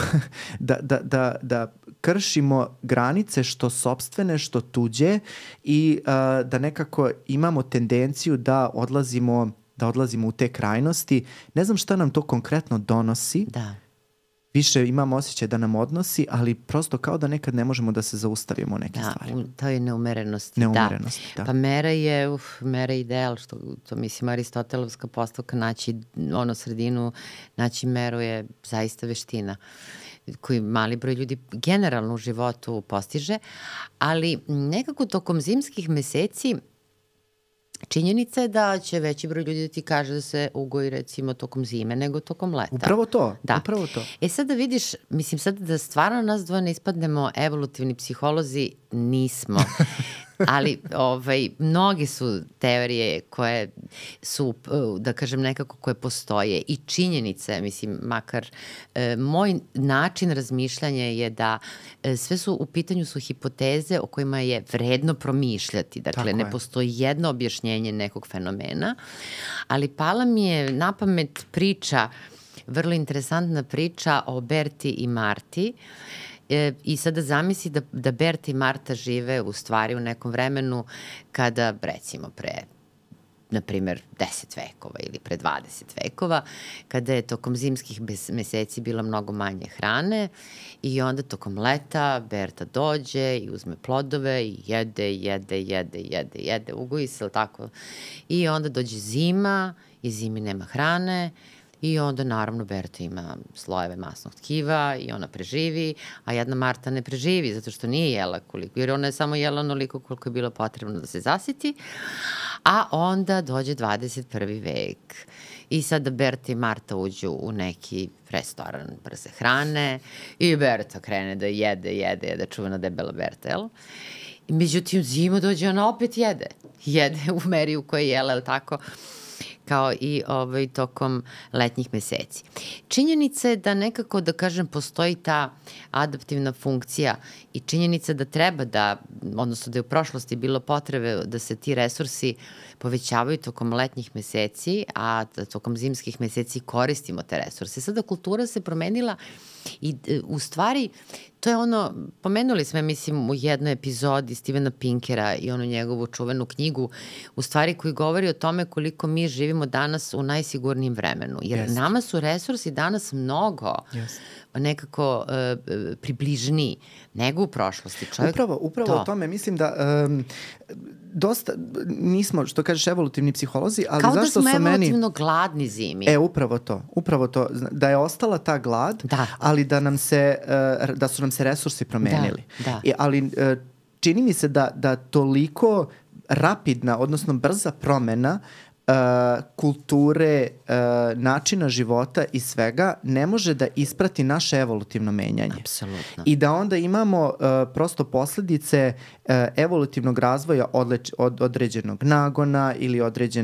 da kršimo granice što sopstvene, što tuđe i da nekako imamo tendenciju da odlazimo u te krajnosti. Ne znam šta nam to konkretno donosi. Da. Više imamo osjećaj da nam odnosi, ali prosto kao da nekad ne možemo da se zaustavimo u neke stvari. Da, to je neumerenost. Da. Pa mera je ideal, što to mislim aristotelovska postavka, naći sredinu, naći meru je zaista veština koji mali broj ljudi generalno u životu postiže, ali nekako tokom zimskih meseci činjenica je da će veći broj ljudi da ti kaže da se ugoji recimo tokom zime nego tokom leta. Upravo to. Sada vidiš, mislim sad da stvarno nas dvoje ne ispadnemo evolutivni psiholozi, nismo. Ali mnoge su teorije koje su, da kažem nekako, koje postoje i činjenice, mislim, makar moj način razmišljanja je da sve su u pitanju su hipoteze o kojima je vredno promišljati. Dakle, ne postoji jedno objašnjenje nekog fenomena, ali pala mi je na pamet priča, vrlo interesantna priča o Berti i Marti. I sada zamisli da Berta i Marta žive u stvari u nekom vremenu kada, recimo, pre, na primer, 10 vekova ili pre 20 vekova, kada je tokom zimskih meseci bilo mnogo manje hrane i onda tokom leta Berta dođe i uzme plodove i jede, ugoji se, tako? I onda dođe zima i zimi nema hrane I onda naravno Berta ima slojeve masnog tkiva i ona preživi, a jedna Marta ne preživi zato što nije jela koliko, jer ona je samo jela onoliko koliko je bilo potrebno da se zasiti, a onda dođe 21. vek. I sada Berta i Marta uđu u neki restoran brze hrane i Berta krene da jede, čuvena debela Berta, jel? Međutim, zima dođe, ona opet jede. Jede u meri u kojoj je jela, jel tako? Kao i tokom letnjih meseci. Činjenica je da nekako, da kažem, postoji ta adaptivna funkcija i činjenica da treba da, odnosno da je u prošlosti bilo potrebe da se ti resursi povećavaju tokom letnjih meseci, a tokom zimskih meseci koristimo te resurse. Sada kultura se promenila i u stvari to je ono, pomenuli smo, mislim, u jednoj epizodi Stevena Pinkera i onu njegovu čuvenu knjigu, u stvari koji govori o tome koliko mi živimo danas u najsigurnijem vremenu. Jer nama su resursi danas mnogo nekako približniji nego u prošlosti. Upravo o tome mislim da dosta nismo, što kažeš, evolutivni psiholozi, ali kao zašto su meni... Kao da smo evolutivno gladni zimi. Upravo to, da je ostala ta glad, ali da su nam se resursi promenili. Ali čini mi se da toliko rapidna, odnosno brza promena kulture, načina života i svega ne može da isprati naše evolutivno menjanje. Apsolutno. I da onda imamo prosto posledice evolutivnog razvoja od određenog nagona ili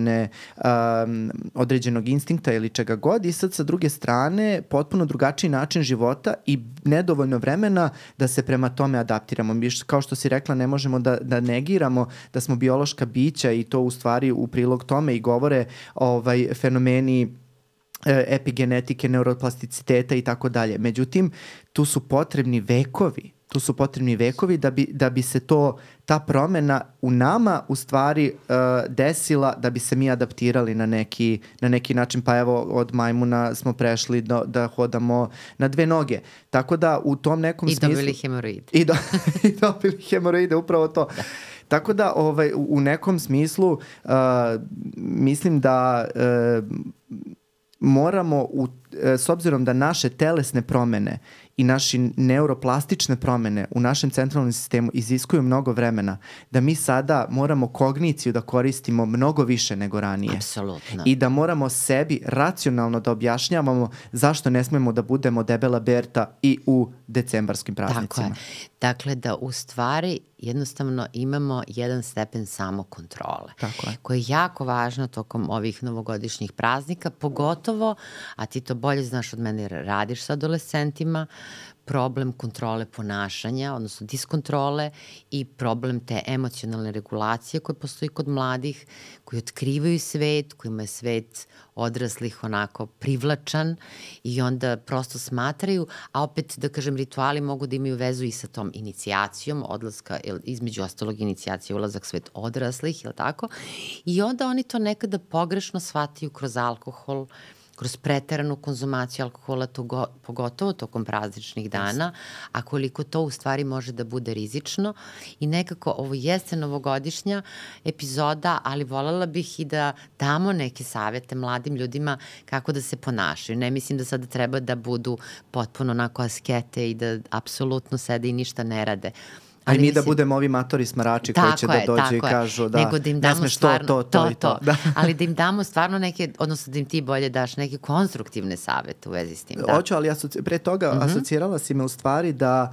određenog instinkta ili čega god, i sad sa druge strane potpuno drugačiji način života i nedovoljno vremena da se prema tome adaptiramo. Kao što si rekla, ne možemo da negiramo da smo biološka bića i to u stvari u prilog tome i govore fenomeni epigenetike, neuroplasticiteta i tako dalje. Međutim, tu su potrebni vekovi da bi se ta promena u nama u stvari desila, da bi se mi adaptirali na neki način. Pa evo, od majmuna smo prešli da hodamo na 2 noge. Tako da u tom nekom smislu... I dobili hemoroide. I dobili hemoroide, upravo to. Da. Tako da u nekom smislu mislim da moramo, s obzirom da naše telesne promene i naše neuroplastične promene u našem centralnom sistemu iziskuju mnogo vremena, da mi sada moramo kogniciju da koristimo mnogo više nego ranije. Apsolutno. I da moramo sebi racionalno da objašnjavamo zašto ne smemo da budemo debela Berta i u decembarskim praznicima. Tako je. Dakle, da u stvari jednostavno imamo jedan stepen samokontrole. Tako je. Koja je jako važna tokom ovih novogodišnjih praznika, pogotovo, a ti to bolje znaš od mene jer radiš sa adolescentima, problem kontrole ponašanja, odnosno diskontrole i problem te emocionalne regulacije koje postoji kod mladih, koji otkrivaju svet, kojima je svet odraslih onako privlačan i onda prosto smatraju, a opet, da kažem, rituali mogu da imaju vezu i sa tom inicijacijom odlaska, između ostalog inicijacija ulazak svet odraslih, ili tako? I onda oni to nekada pogrešno shvataju kroz alkohol, kroz preteranu konzumaciju alkohola, pogotovo tokom prazničnih dana, a koliko to u stvari može da bude rizično. I nekako ovo jeste novogodišnja epizoda, ali voljela bih i da damo neke savete mladim ljudima kako da se ponašaju. Ne mislim da sada treba da budu potpuno onako askete i da apsolutno sede i ništa ne rade. Ali mi da budemo ovi matori smarači koji će da dođe i kažu da ne smeš to i to. Ali da im damo stvarno neke, odnosno da im ti bolje daš neke konstruktivne savete u vezi s tim. Hoću, ali pre toga asocirala si me u stvari da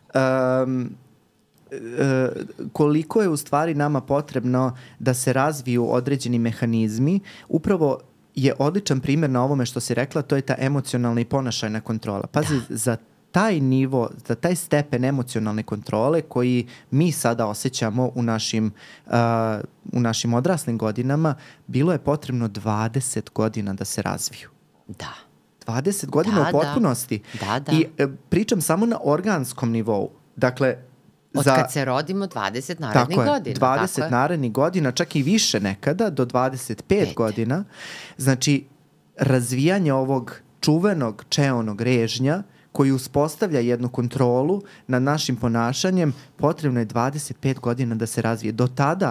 koliko je u stvari nama potrebno da se razviju određeni mehanizmi. Upravo je odličan primjer na ovome što si rekla, to je ta emocionalna i ponašajna kontrola. Pazi, za taj nivo, za taj stepen emocionalne kontrole koji mi sada osjećamo u našim odraslim godinama, bilo je potrebno 20 godina da se razviju. Da. 20 godina u potpunosti. Da. I pričam samo na organskom nivou. Dakle, od kad se rodimo 20 narednih godina. 20 narednih godina, čak i više nekada, do 25 godina. Znači, razvijanje ovog čuvenog čeonog režnja koji uspostavlja jednu kontrolu nad našim ponašanjem, potrebno je 25 godina da se razvije. Do tada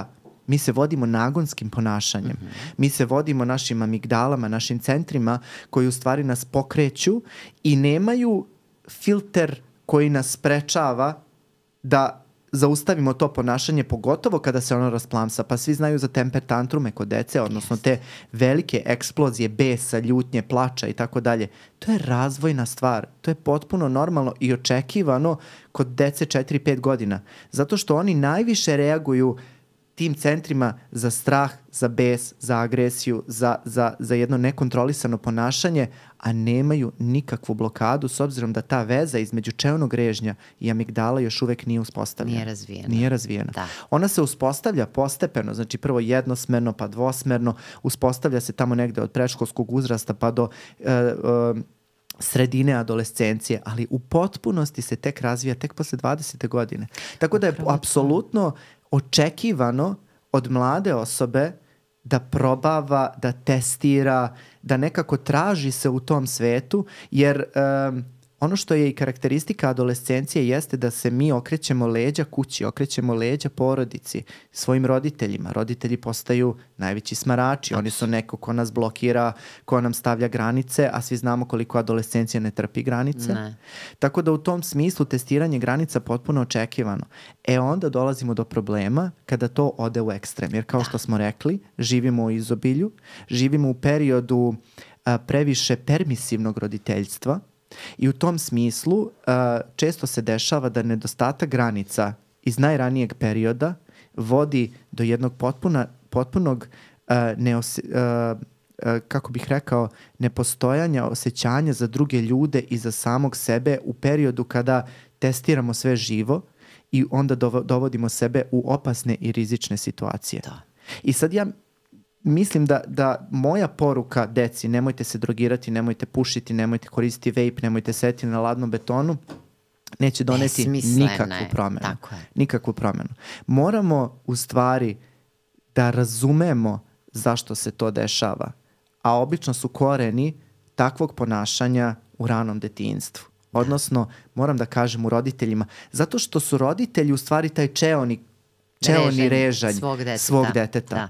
Mi se vodimo nagonskim ponašanjem. Mi se vodimo našim amigdalama, našim centrima koji u stvari nas pokreću i nemaju filter koji nas sprečava da zaustavimo to ponašanje, pogotovo kada se ono rasplamsa. Pa svi znaju za temper tantrume kod dece, odnosno te velike eksplozije besa, ljutnje, plača i tako dalje. To je razvojna stvar. To je potpuno normalno i očekivano kod dece 4-5 godina. Zato što oni najviše reaguju tim centrima za strah, za bes, za agresiju, za jedno nekontrolisano ponašanje, a nemaju nikakvu blokadu s obzirom da ta veza između čeonog režnja i amigdala još uvek nije uspostavljena. Nije razvijena. Da. Ona se uspostavlja postepeno, znači prvo jednosmerno, pa dvosmerno, uspostavlja se tamo negde od predškolskog uzrasta pa do sredine adolescencije, ali u potpunosti se tek razvija tek posle 20. godine. Tako da je apsolutno očekivano od mlade osobe da probava, da testira, da nekako traži se u tom svetu, jer ono što je i karakteristika adolescencije jeste da se mi okrećemo leđa kući, okrećemo leđa porodici, svojim roditeljima. Roditelji postaju najveći smarači, oni su neko ko nas blokira, ko nam stavlja granice, a svi znamo koliko adolescencija ne trpi granice. Ne. Tako da u tom smislu testiranje granica potpuno očekivano. Onda dolazimo do problema kada to ode u ekstrem, jer kao što smo rekli, živimo u izobilju, živimo u periodu previše permisivnog roditeljstva. I u tom smislu često se dešava da nedostatak granica iz najranijeg perioda vodi do jednog potpunog kako bih rekao, nepostojanja osjećanja za druge ljude i za samog sebe u periodu kada testiramo sve živo i onda dovodimo sebe u opasne i rizične situacije. Da. I sad ja mislim da moja poruka deci, nemojte se drogirati, nemojte pušiti, nemojte koristiti vape, nemojte sedeti na ladnom betonu, neće doneti nikakvu promenu. Tako je. Nikakvu promenu. Moramo u stvari da razumemo zašto se to dešava, a obično su koreni takvog ponašanja u ranom detinjstvu. Odnosno, moram da kažem u roditeljima, zato što su roditelji u stvari taj čeoni režanj svog deteta. Da.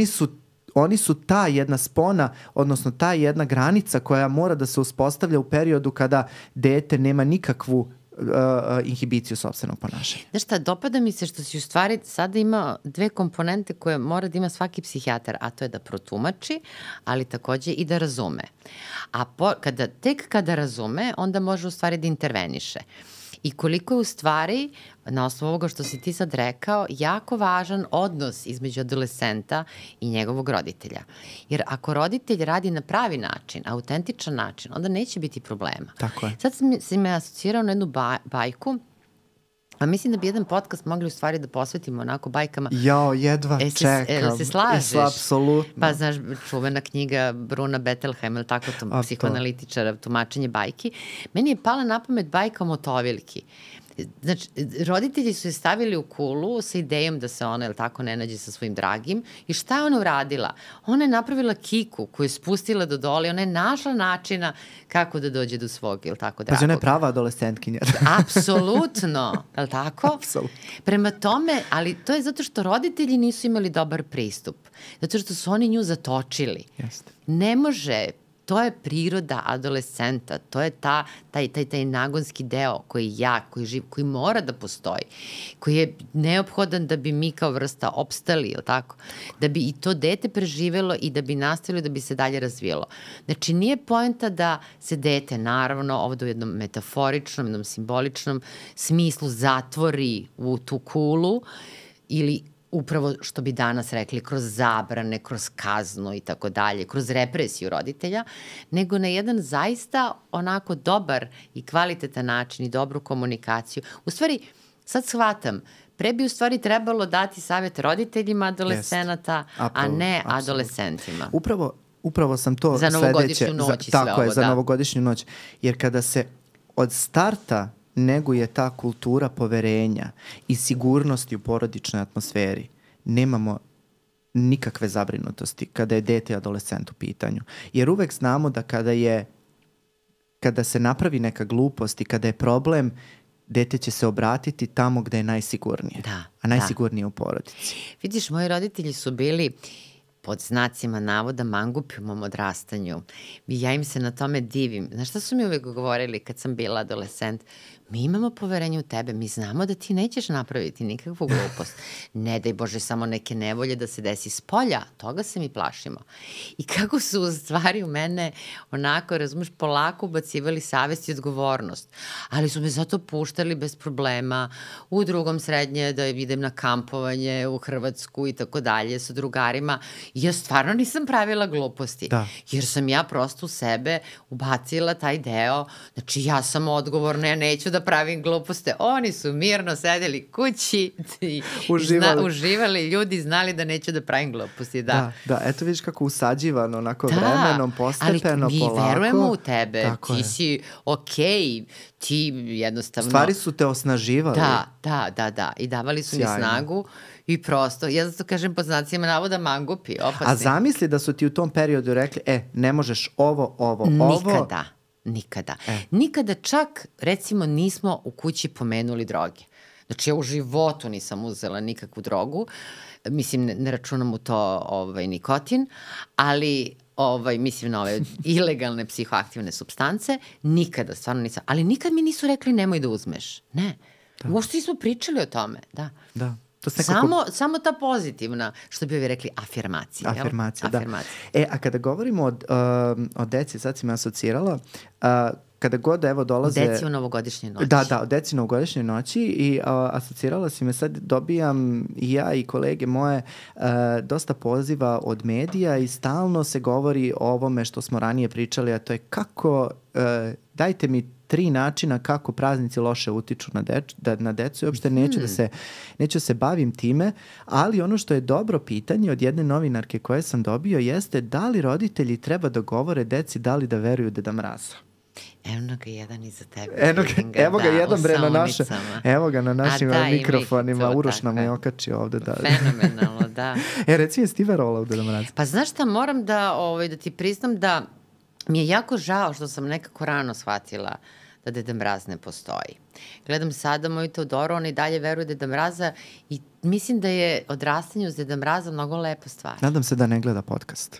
Oni su ta jedna spona, odnosno ta jedna granica koja mora da se uspostavlja u periodu kada dete nema nikakvu inhibiciju sopstvenog ponašanja. Znaš šta, dopada mi se što si u stvari sada ima dve komponente koje mora da ima svaki psihijatar, a to je da protumači, ali takođe i da razume. A tek kada razume, onda može u stvari da interveniše. I koliko je u stvari, na osnovu ovoga što si ti sad rekao, jako važan odnos između adolescenta i njegovog roditelja. Jer ako roditelj radi na pravi način, autentičan način, onda neće biti problema. Tako je. Sad si me asocirao na jednu bajku, a mislim da bi jedan podcast mogli u stvari da posvetimo onako bajkama. Jao, jedva čekam. Se slažeš? Apsolutno. Pa znaš, čuvena knjiga Bruna Bettelheim, ili tako to, psihoanalitičara, tumačenje bajki. Meni je pala na pamet bajka o Motovilki. Znači, roditelji su je stavili u kulu sa idejom da se ona, ili tako, ne nađe sa svojim dragim. I šta je ona uradila? Ona je napravila kiku koju je spustila do dole. Ona je našla načina kako da dođe do svog, ili tako, dragog. Pa ona je prava adolescentkinja. Apsolutno, ili tako? Apsolutno. Prema tome, ali to je zato što roditelji nisu imali dobar pristup. Zato što su oni nju zatočili. Jeste. Ne može. To je priroda adolescenta, to je taj nagonski deo koji je jak, koji je živ, koji mora da postoji, koji je neophodan da bi mi kao vrsta opstali, ili tako? Da bi i to dete preživelo i da bi nastavilo, da bi se dalje razvijelo. Znači, nije poenta da se dete, naravno, ovdje u jednom metaforičnom, jednom simboličnom smislu zatvori u tu kulu ili upravo što bi danas rekli, kroz zabrane, kroz kaznu i tako dalje, kroz represiju roditelja, nego na jedan zaista onako dobar i kvalitetan način i dobru komunikaciju. U stvari, sad shvatam, pre bi u stvari trebalo dati savjet roditeljima adolescenata, a ne adolescentima. Upravo sam to za novogodišnju noć i sve ovo, tako je, za novogodišnju noć. Jer kada se od starta neguje ta kultura poverenja i sigurnosti u porodičnoj atmosferi, nemamo nikakve zabrinutosti kada je dete i adolescent u pitanju. Jer uvek znamo da kada se napravi neka glupost i kada je problem, dete će se obratiti tamo gde je najsigurnije. Da, a najsigurnije u porodici. Vidiš, moji roditelji su bili pod znacima navoda mangupi u mom odrastanju. I ja im se na tome divim. Znaš šta su mi uvek govorili kad sam bila adolescent? Mi imamo poverenje u tebe, mi znamo da ti nećeš napraviti nikakvu glupost. Ne daj Bože samo neke nevolje da se desi s polja, toga se mi plašimo. I kako su u stvari u mene onako, razumeš, polako ubacivali savest i odgovornost. Ali su me zato puštali bez problema u drugom srednje da idem na kampovanje u Hrvatsku i tako dalje sa drugarima. I ja stvarno nisam pravila gluposti. Da. Jer sam ja prosto u sebe ubacila taj deo, znači ja sam odgovorna, ja neću da pravim gluposte. Oni su mirno sedeli kući i uživali, ljudi znali da neću da pravim gluposti. Da, eto vidiš kako usađivano, onako vremenom, postepeno, ali polako. Mi verujemo u tebe, tako ti je. Si okej, ti jednostavno... Stvari su te osnaživali. Da, i davali su Sjajno. Mi snagu i prosto, ja zato kažem pod znacima navoda mangupi, opasni. A zamisli da su ti u tom periodu rekli, ne možeš ovo. Nikada. Nikada čak, recimo, nismo u kući pomenuli droge. Znači, ja u životu nisam uzela nikakvu drogu. Mislim, ne računam u to nikotin, ali mislim na ove ilegalne psihoaktivne supstance. Nikada, stvarno nisam. Ali nikad mi nisu rekli nemoj da uzmeš. Ne. Uopšte nismo pričali o tome. Da. Samo ta pozitivna, što bi ovi rekli, afirmacija. Afirmacija, da. A kada govorimo o deci, sad si me asocirala, kada god dolaze... Deci u novogodišnjoj noći. Da, o deci u novogodišnjoj noći i asocirala si me, sad dobijam i ja i kolege moje dosta poziva od medija i stalno se govori o ovome što smo ranije pričali, a to je kako, dajte mi 3 načina kako praznici loše utiču na decu i uopšte neću da se bavim time, ali ono što je dobro pitanje od jedne novinarke koje sam dobio jeste da li roditelji treba da govore deci da li da veruju Deda Mraza. Evo ga jedan iza tebe. Evo ga jedan bre na naše. Evo ga na našim mikrofonima. Uroš nam je okači ovde. Fenomenalno, da. Reci mi, si ti verovala u Deda Mraza? Pa znaš šta, moram da ti priznam da mi je jako žao što sam nekako rano shvatila da Deda Mraz ne postoji. Gledam sada moju Teodoru, ona i dalje veruje Deda Mraza i mislim da je odrastanje uz Deda Mraza mnogo lepa stvar. Nadam se da ne gleda podcast.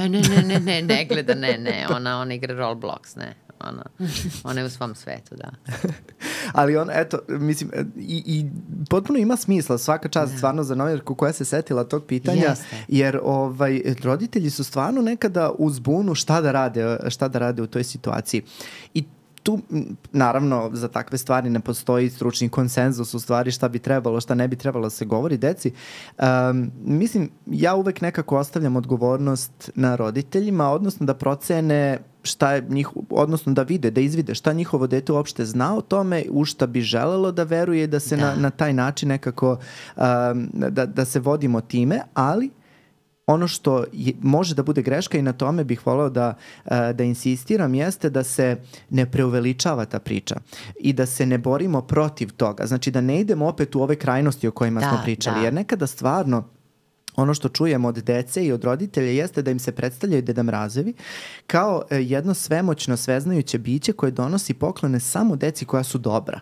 Ne gleda, ne. Ona igra Roblox, ne. Ona je u svom svetu, da. Ali on, eto, mislim, i potpuno ima smisla svaka čast stvarno za novinarku koja se setila tog pitanja, jer roditelji su stvarno nekada u zbunu šta da rade u toj situaciji. I tu, naravno, za takve stvari ne postoji stručni konsenzus u stvari šta bi trebalo, šta ne bi trebalo da se govori deci. Mislim, ja uvek nekako ostavljam odgovornost na roditeljima, odnosno da procene šta je odnosno da vide, da izvide šta njihovo dete uopšte zna o tome, u šta bi želelo da veruje, da se na taj način nekako da se vodimo time, ali ono što može da bude greška i na tome bih voleo da insistiram jeste da se ne preuveličava ta priča i da se ne borimo protiv toga. Znači da ne idemo opet u ove krajnosti o kojima smo pričali, jer nekada stvarno ono što čujemo od dece i od roditelja jeste da im se predstavljaju Deda Mrazevi kao jedno svemoćno, sveznajuće biće koje donosi poklone samo deci koja su dobra.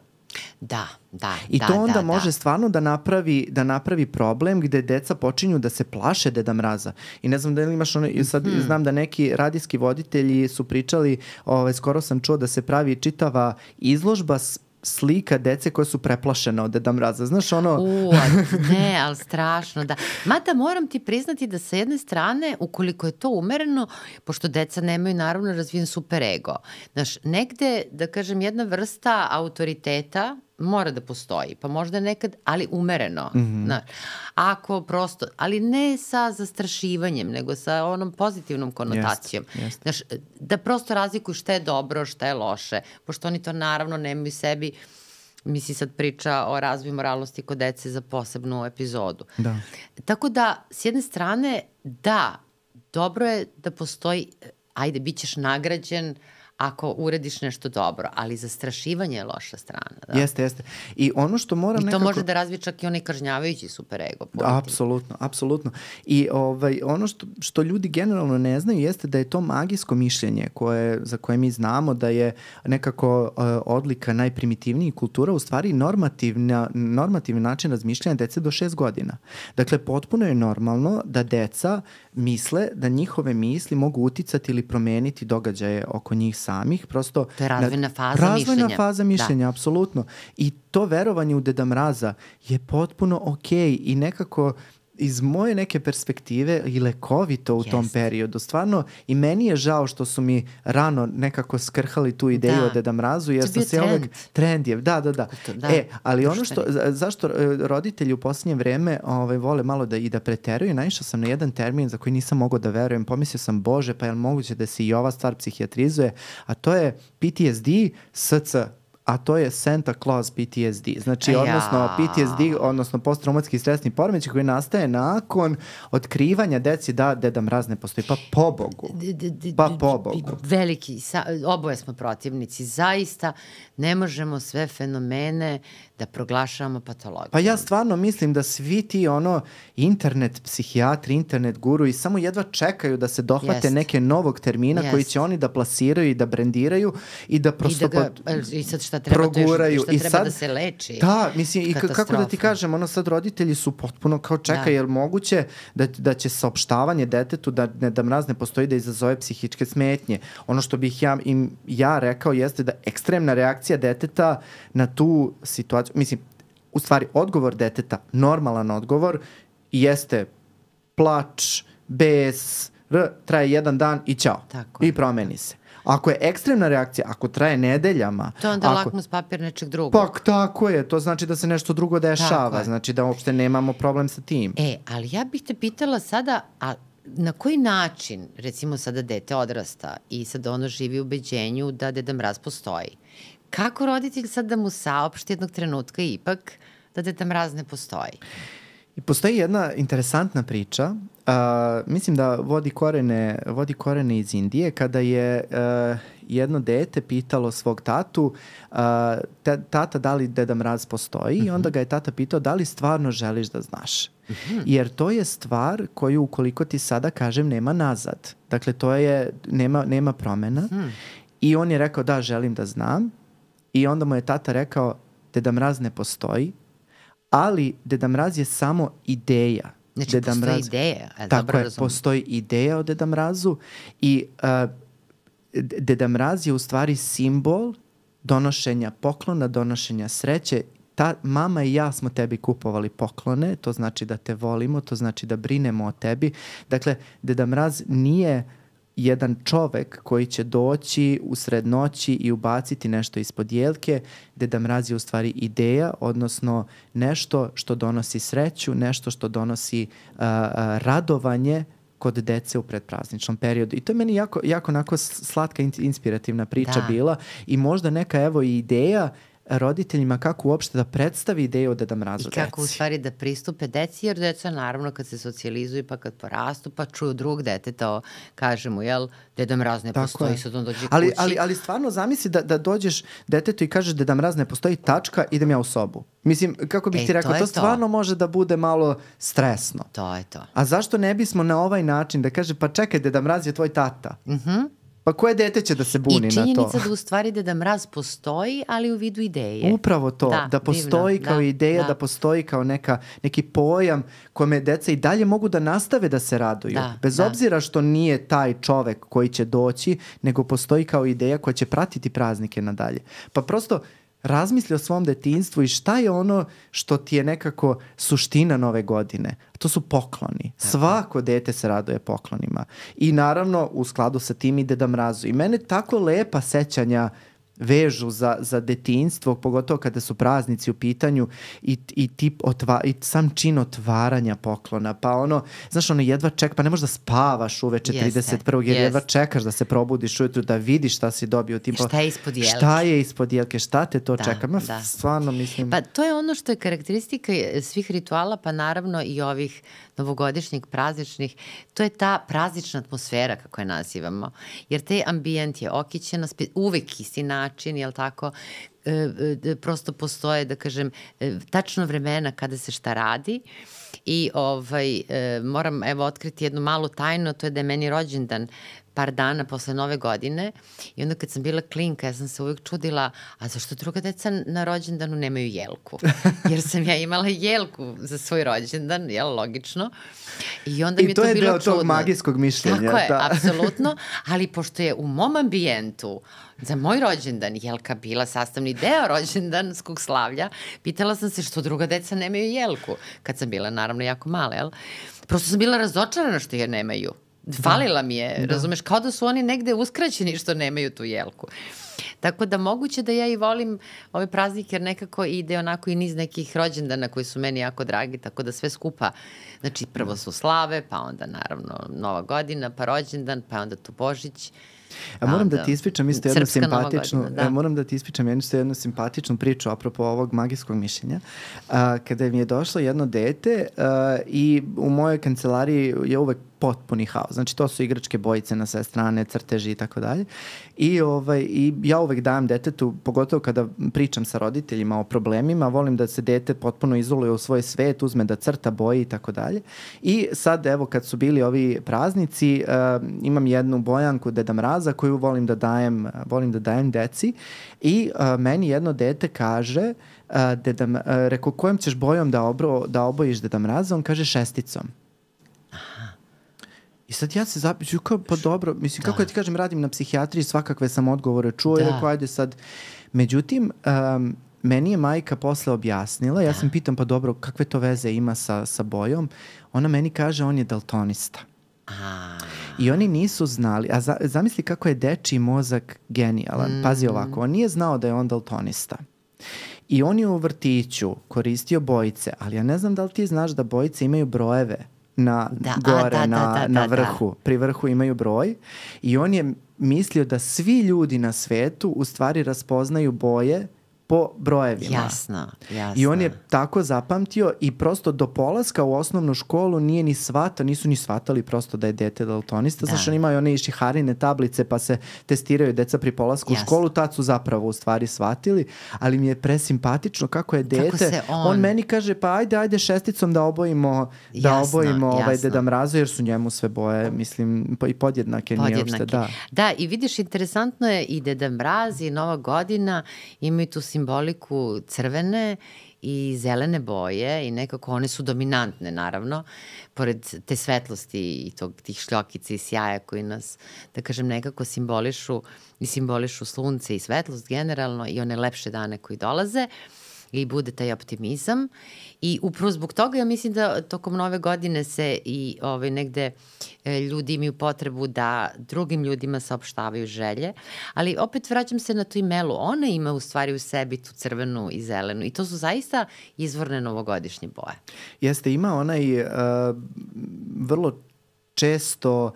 I to onda može stvarno da napravi problem gde deca počinju da se plaše Deda Mraza. I ne znam da li imaš sad znam da neki radijski voditelji su pričali, skoro sam čuo da se pravi čitava izložba slika dece koje su preplašene od Deda Mraza. Znaš ono... Ne, ali strašno, da. Mada moram ti priznati da sa jedne strane, ukoliko je to umereno, pošto deca nemaju naravno razvijen super ego. Znaš, negde, da kažem, jedna vrsta autoriteta mora da postoji, pa možda nekad, ali umereno. Znaš, ako prosto, ali ne sa zastrašivanjem, nego sa onom pozitivnom konotacijom. Znaš, da prosto razlikuju šta je dobro, šta je loše, pošto oni to naravno nemaju sebi. Misli sad priča o razvoju moralnosti kod dece za posebnu epizodu. Tako da, s jedne strane, da, dobro je da postoji, ajde, bit ćeš nagrađen ako urediš nešto dobro, ali zastrašivanje je loša strana. Da. Jeste. I ono što moram I to nekako... može da razvije čak i onaj kažnjavajući superego. Apsolutno. I ono što ljudi generalno ne znaju jeste da je to magijsko mišljenje za koje mi znamo da je nekako odlika najprimitivnijih kultura, u stvari normativni način razmišljanja dece do 6 godina. Dakle, potpuno je normalno da deca misle da njihove misli mogu uticati ili promeniti događaje oko njih samih. Prosto, to je razvojna faza mišljenja, apsolutno. I to verovanje u Deda Mraza je potpuno okej i nekako iz moje neke perspektive i lekovito u tom periodu. Stvarno, i meni je žao što su mi rano nekako skrhali tu ideju o Deda Mrazu, jer sam se trend je. Da. Ali ono zašto roditelji u posljednje vreme vole malo da preteruju, naišao sam na jedan termin za koji nisam mogao da verujem. Pomislio sam, Bože, pa je li moguće da se i ova stvar psihijatrizuje? A to je PTSD SC. A to je Santa Claus PTSD. Znači, odnosno PTSD, odnosno posttraumatski stresni poremećaj koji nastaje nakon otkrivanja deci da Deda Mraz ne postoji. Pa pobogu. Veliki, oboje smo protivnici. Zaista ne možemo sve fenomene da proglašavamo patologijom. Pa ja stvarno mislim da svi ti internet psihijatri, internet guru i samo jedva čekaju da se dohvate neke novog termina koji će oni da plasiraju i da brendiraju i da prosto i sad šta treba, treba da se leči. Da, mislim, i kako da ti kažem, sad roditelji su potpuno kao čekaj, je li moguće da će saopštavanje detetu da Deda Mraz ne postoji da izazove psihičke smetnje. Ono što bih ja rekao jeste da ekstremna reakcija deteta na tu situaciju, mislim, u stvari odgovor deteta, normalan odgovor, jeste plač, bes, traje jedan dan i ćao. I promeni se. Ako je ekstremna reakcija, ako traje nedeljama... To je onda lakmus papir nečeg drugog. Pa tako je, to znači da se nešto drugo dešava, znači da uopšte nemamo problem sa tim. Ali ja bih te pitala sada, na koji način, recimo sada dete odrasta i sad ono živi u ubeđenju da Deda Mraz postoji? Kako roditelj sad da mu saopšti jednog trenutka ipak da Deda Mraz ne postoji? I postoji jedna interesantna priča, mislim da vodi korene iz Indije, kada je jedno dete pitalo svog tatu, tata, da li Deda Mraz postoji? I onda ga je tata pitao, da li stvarno želiš da znaš? Jer to je stvar koju, ukoliko ti sada kažem, nema nazad. Dakle, to je, nema promena. I on je rekao, da, želim da znam. I onda mu je tata rekao, Deda Mraz ne postoji, ali Deda Mraz je samo ideja. Znači, postoji ideja. Tako je, postoji ideja o Deda Mrazu i Deda Mraz je u stvari simbol donošenja poklona, donošenja sreće. Mama i ja smo tebi kupovali poklone, to znači da te volimo, to znači da brinemo o tebi. Dakle, Deda Mraz nije jedan čovek koji će doći u sred noći i ubaciti nešto ispod jelke. Deda Mraz je u stvari ideja, odnosno nešto što donosi sreću, nešto što donosi radovanje kod dece u predprazničnom periodu. I to je meni jako onako slatka, inspirativna priča bila i možda neka i ideja roditeljima kako uopšte da predstavi ideju o Deda Mrazu deci. I kako u stvari da pristupe deci, jer deca naravno kad se socijalizuju pa kad porastu pa čuju drugog deteta, kažemo, jel, Deda Mraz ne postoji, sad on dođe kući. Ali stvarno zamisli da dođeš detetu i kažeš Deda Mraz ne postoji, tačka, idem ja u sobu. Mislim, kako bih ti rekao, to stvarno može da bude malo stresno. To je to. A zašto ne bismo na ovaj način da kaže, pa čekaj, Deda Mraz je tvoj tata. Pa koje dete će da se buni na to? I činjenica da u stvari Deda Mraz postoji, ali u vidu ideje. Upravo to, da postoji kao ideja, da postoji kao neki pojam kome deca i dalje mogu da nastave da se raduju. Bez obzira što nije taj čovek koji će doći, nego postoji kao ideja koja će pratiti praznike nadalje. Pa prosto razmisli o svom detinjstvu i šta je ono što ti je nekako suština Nove godine. To su pokloni. Svako dete se raduje poklonima. I naravno u skladu sa tim i Deda Mrazu. I mene tako lepa sećanja vežu za detinjstvo, pogotovo kada su praznici u pitanju i sam čin otvaranja poklona. Pa znaš, jedva čeka, pa ne možeš da spavaš uveče 31. jer jedva čekaš da se probudiš ujutru, da vidiš šta si dobio. Šta je ispod jelke. Šta je ispod jelke, šta te to čeka. Stvarno mislim... Pa to je ono što je karakteristika svih rituala, pa naravno i ovih novogodišnjeg, prazničnih, to je ta praznična atmosfera, kako je nazivamo. Jer taj ambijent je okićen na uvek isti način, jel tako? Prosto postoje, da kažem, tačno vremena kada se šta radi. I moram otkriti jednu malu tajnu, to je da je meni rođendan par dana posle Nove godine i onda kad sam bila klinka, ja sam se uvijek čudila, a zašto druga deca na rođendanu nemaju jelku? Jer sam ja imala jelku za svoj rođendan, jel, logično. I onda mi je to bilo čudno. I to je deo tog magijskog mišljenja. Tako je, apsolutno, ali pošto je u mom ambijentu za moj rođendan jelka bila sastavni deo rođendanskog slavlja, pitala sam se što druga deca nemaju jelku, kad sam bila naravno jako mala, jel? Prosto sam bila razočarana što je nemaju. Falila mi je, razumeš, kao da su oni negde uskraćeni što nemaju tu jelku. Tako da moguće da ja i volim ove praznike jer nekako ide onako i niz nekih rođendana koji su meni jako dragi, tako da sve skupa, znači prvo su slave, pa onda naravno Nova godina, pa rođendan, pa onda tu Božić. Moram da ti ispričam isto jednu simpatičnu priču apropo ovog magijskog mišljenja. Kada mi je došlo jedno dete i u mojoj kancelariji je uvek potpuni haos. Znači, to su igračke bojice na sve strane, crteži i tako dalje. I ja uvek dajem detetu, pogotovo kada pričam sa roditeljima o problemima, volim da se dete potpuno izoluje u svoj svet, uzme da crta, boji i tako dalje. I sad, evo, kad su bili ovi praznici, imam jednu bojanku Deda Mraza koju volim da dajem deci i meni jedno dete kaže, rekao, kojom ćeš bojom da obojiš Deda Mraza? On kaže 6. I sad ja se zapiću, pa dobro, mislim, kako ja ti kažem, radim na psihijatriji, svakakve sam odgovore čuo i rekao, ajde sad. Međutim, meni je majka posle objasnila, ja sam pitam, pa dobro, kakve to veze ima sa bojom? Ona meni kaže, on je daltonista. I oni nisu znali, a zamisli kako je dečiji mozak genijalan. Pazi ovako, on nije znao da je on daltonista. I on je u vrtiću koristio bojice, ali ja ne znam da li ti znaš da bojice imaju brojeve na vrhu. Pri vrhu imaju broj i on je mislio da svi ljudi na svetu u stvari raspoznaju boje po brojevima. Jasno. I on je tako zapamtio i prosto do polaska u osnovnu školu nisu ni shvatali prosto da je dete daltonista. Znaš, oni imaju one Ishiharine tablice pa se testiraju deca pri polasku u školu, tad su zapravo u stvari shvatili, ali mi je presimpatično kako je dete. On meni kaže, pa ajde 6 da obojimo Deda Mraza, jer su njemu sve boje, mislim, i podjednake. Da, i vidiš, interesantno je i Deda Mraz i Nova godina imaju tu simboliku crvene i zelene boje i nekako one su dominantne, naravno, pored te svetlosti i tih šljokica i sjaja koji nas, da kažem, nekako simbolišu sunce i svetlost generalno i one lepše dane koji dolaze i bude taj optimizam. I upravo zbog toga ja mislim da tokom Nove godine se i negde ljudi imaju potrebu da drugim ljudima saopštavaju želje, ali opet vraćam se na tu imelu. Ona ima u stvari u sebi tu crvenu i zelenu i to su zaista izvorne novogodišnje boje. Jeste, ima onaj vrlo često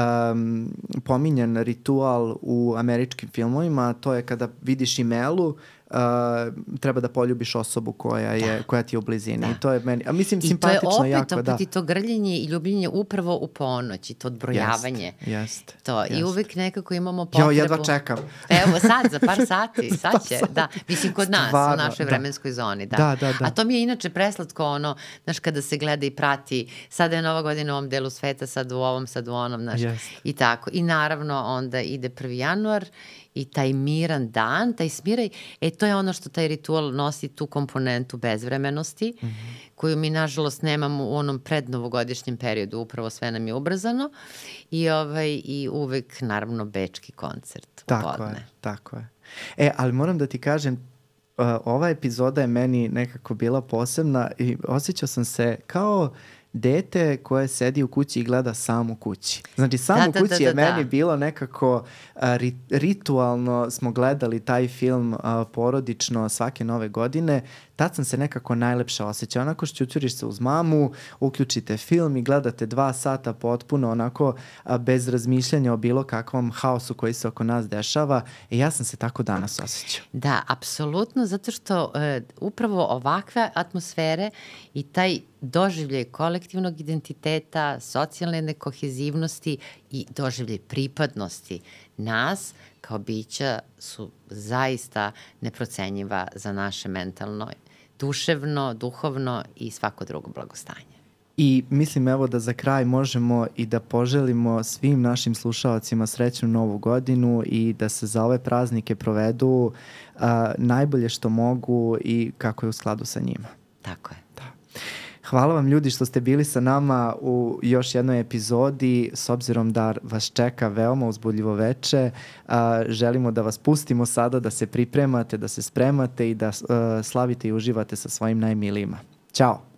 pominjan ritual u američkim filmovima, to je kada vidiš imelu, treba da poljubiš osobu koja ti je u blizini. I to je meni, a mislim, simpatično jako. I to je opet i to grljenje i ljubljenje upravo u ponoć i to odbrojavanje. Jest. I uvek nekako imamo potrebu. Jedva čekam. Evo sad, za par sati, sad će. Da, mislim, kod nas, u našoj vremenskoj zoni. Da. A to mi je inače preslatko, znaš, kada se gleda i prati, sada je Nova godina u ovom delu sveta, sad u ovom, sad u onom, znaš, i tako. I naravno onda ide 1. januar i taj miran dan, taj smiraj, to je ono što taj ritual nosi, tu komponentu bezvremenosti, koju mi nažalost nemamo u onom prednovogodišnjem periodu, upravo sve nam je ubrzano i uvek naravno bečki koncert. Tako je. Ali moram da ti kažem, ova epizoda je meni nekako bila posebna i osjećao sam se kao dete koje sedi u kući i gleda sam u kući. Znači, sam u kući je meni bilo nekako ritualno smo gledali taj film porodično svake Nove godine. tad sam se nekako najlepše osjećao. Onako šćućuriš se uz mamu, uključite film i gledate 2 sata potpuno onako bez razmišljanja o bilo kakvom haosu koji se oko nas dešava. I ja sam se tako danas osjećao. Da, apsolutno, zato što upravo ovakve atmosfere i taj doživljaj kolektivnog identiteta, socijalne nekohezivnosti i doživljaj pripadnosti nas kao bića su zaista neprocenjiva za naše mentalno, duševno, duhovno i svako drugo blagostanje. I mislim evo da za kraj možemo i da poželimo svim našim slušalcima srećnu novu godinu i da se za ove praznike provedu najbolje što mogu i kako je u skladu sa njima. Tako je. Da. Hvala vam ljudi što ste bili sa nama u još jednoj epizodi, s obzirom da vas čeka veoma uzbudljivo veče. Želimo da vas pustimo sada da se pripremate, da se spremate i da slavite i uživate sa svojim najmilijima. Ćao!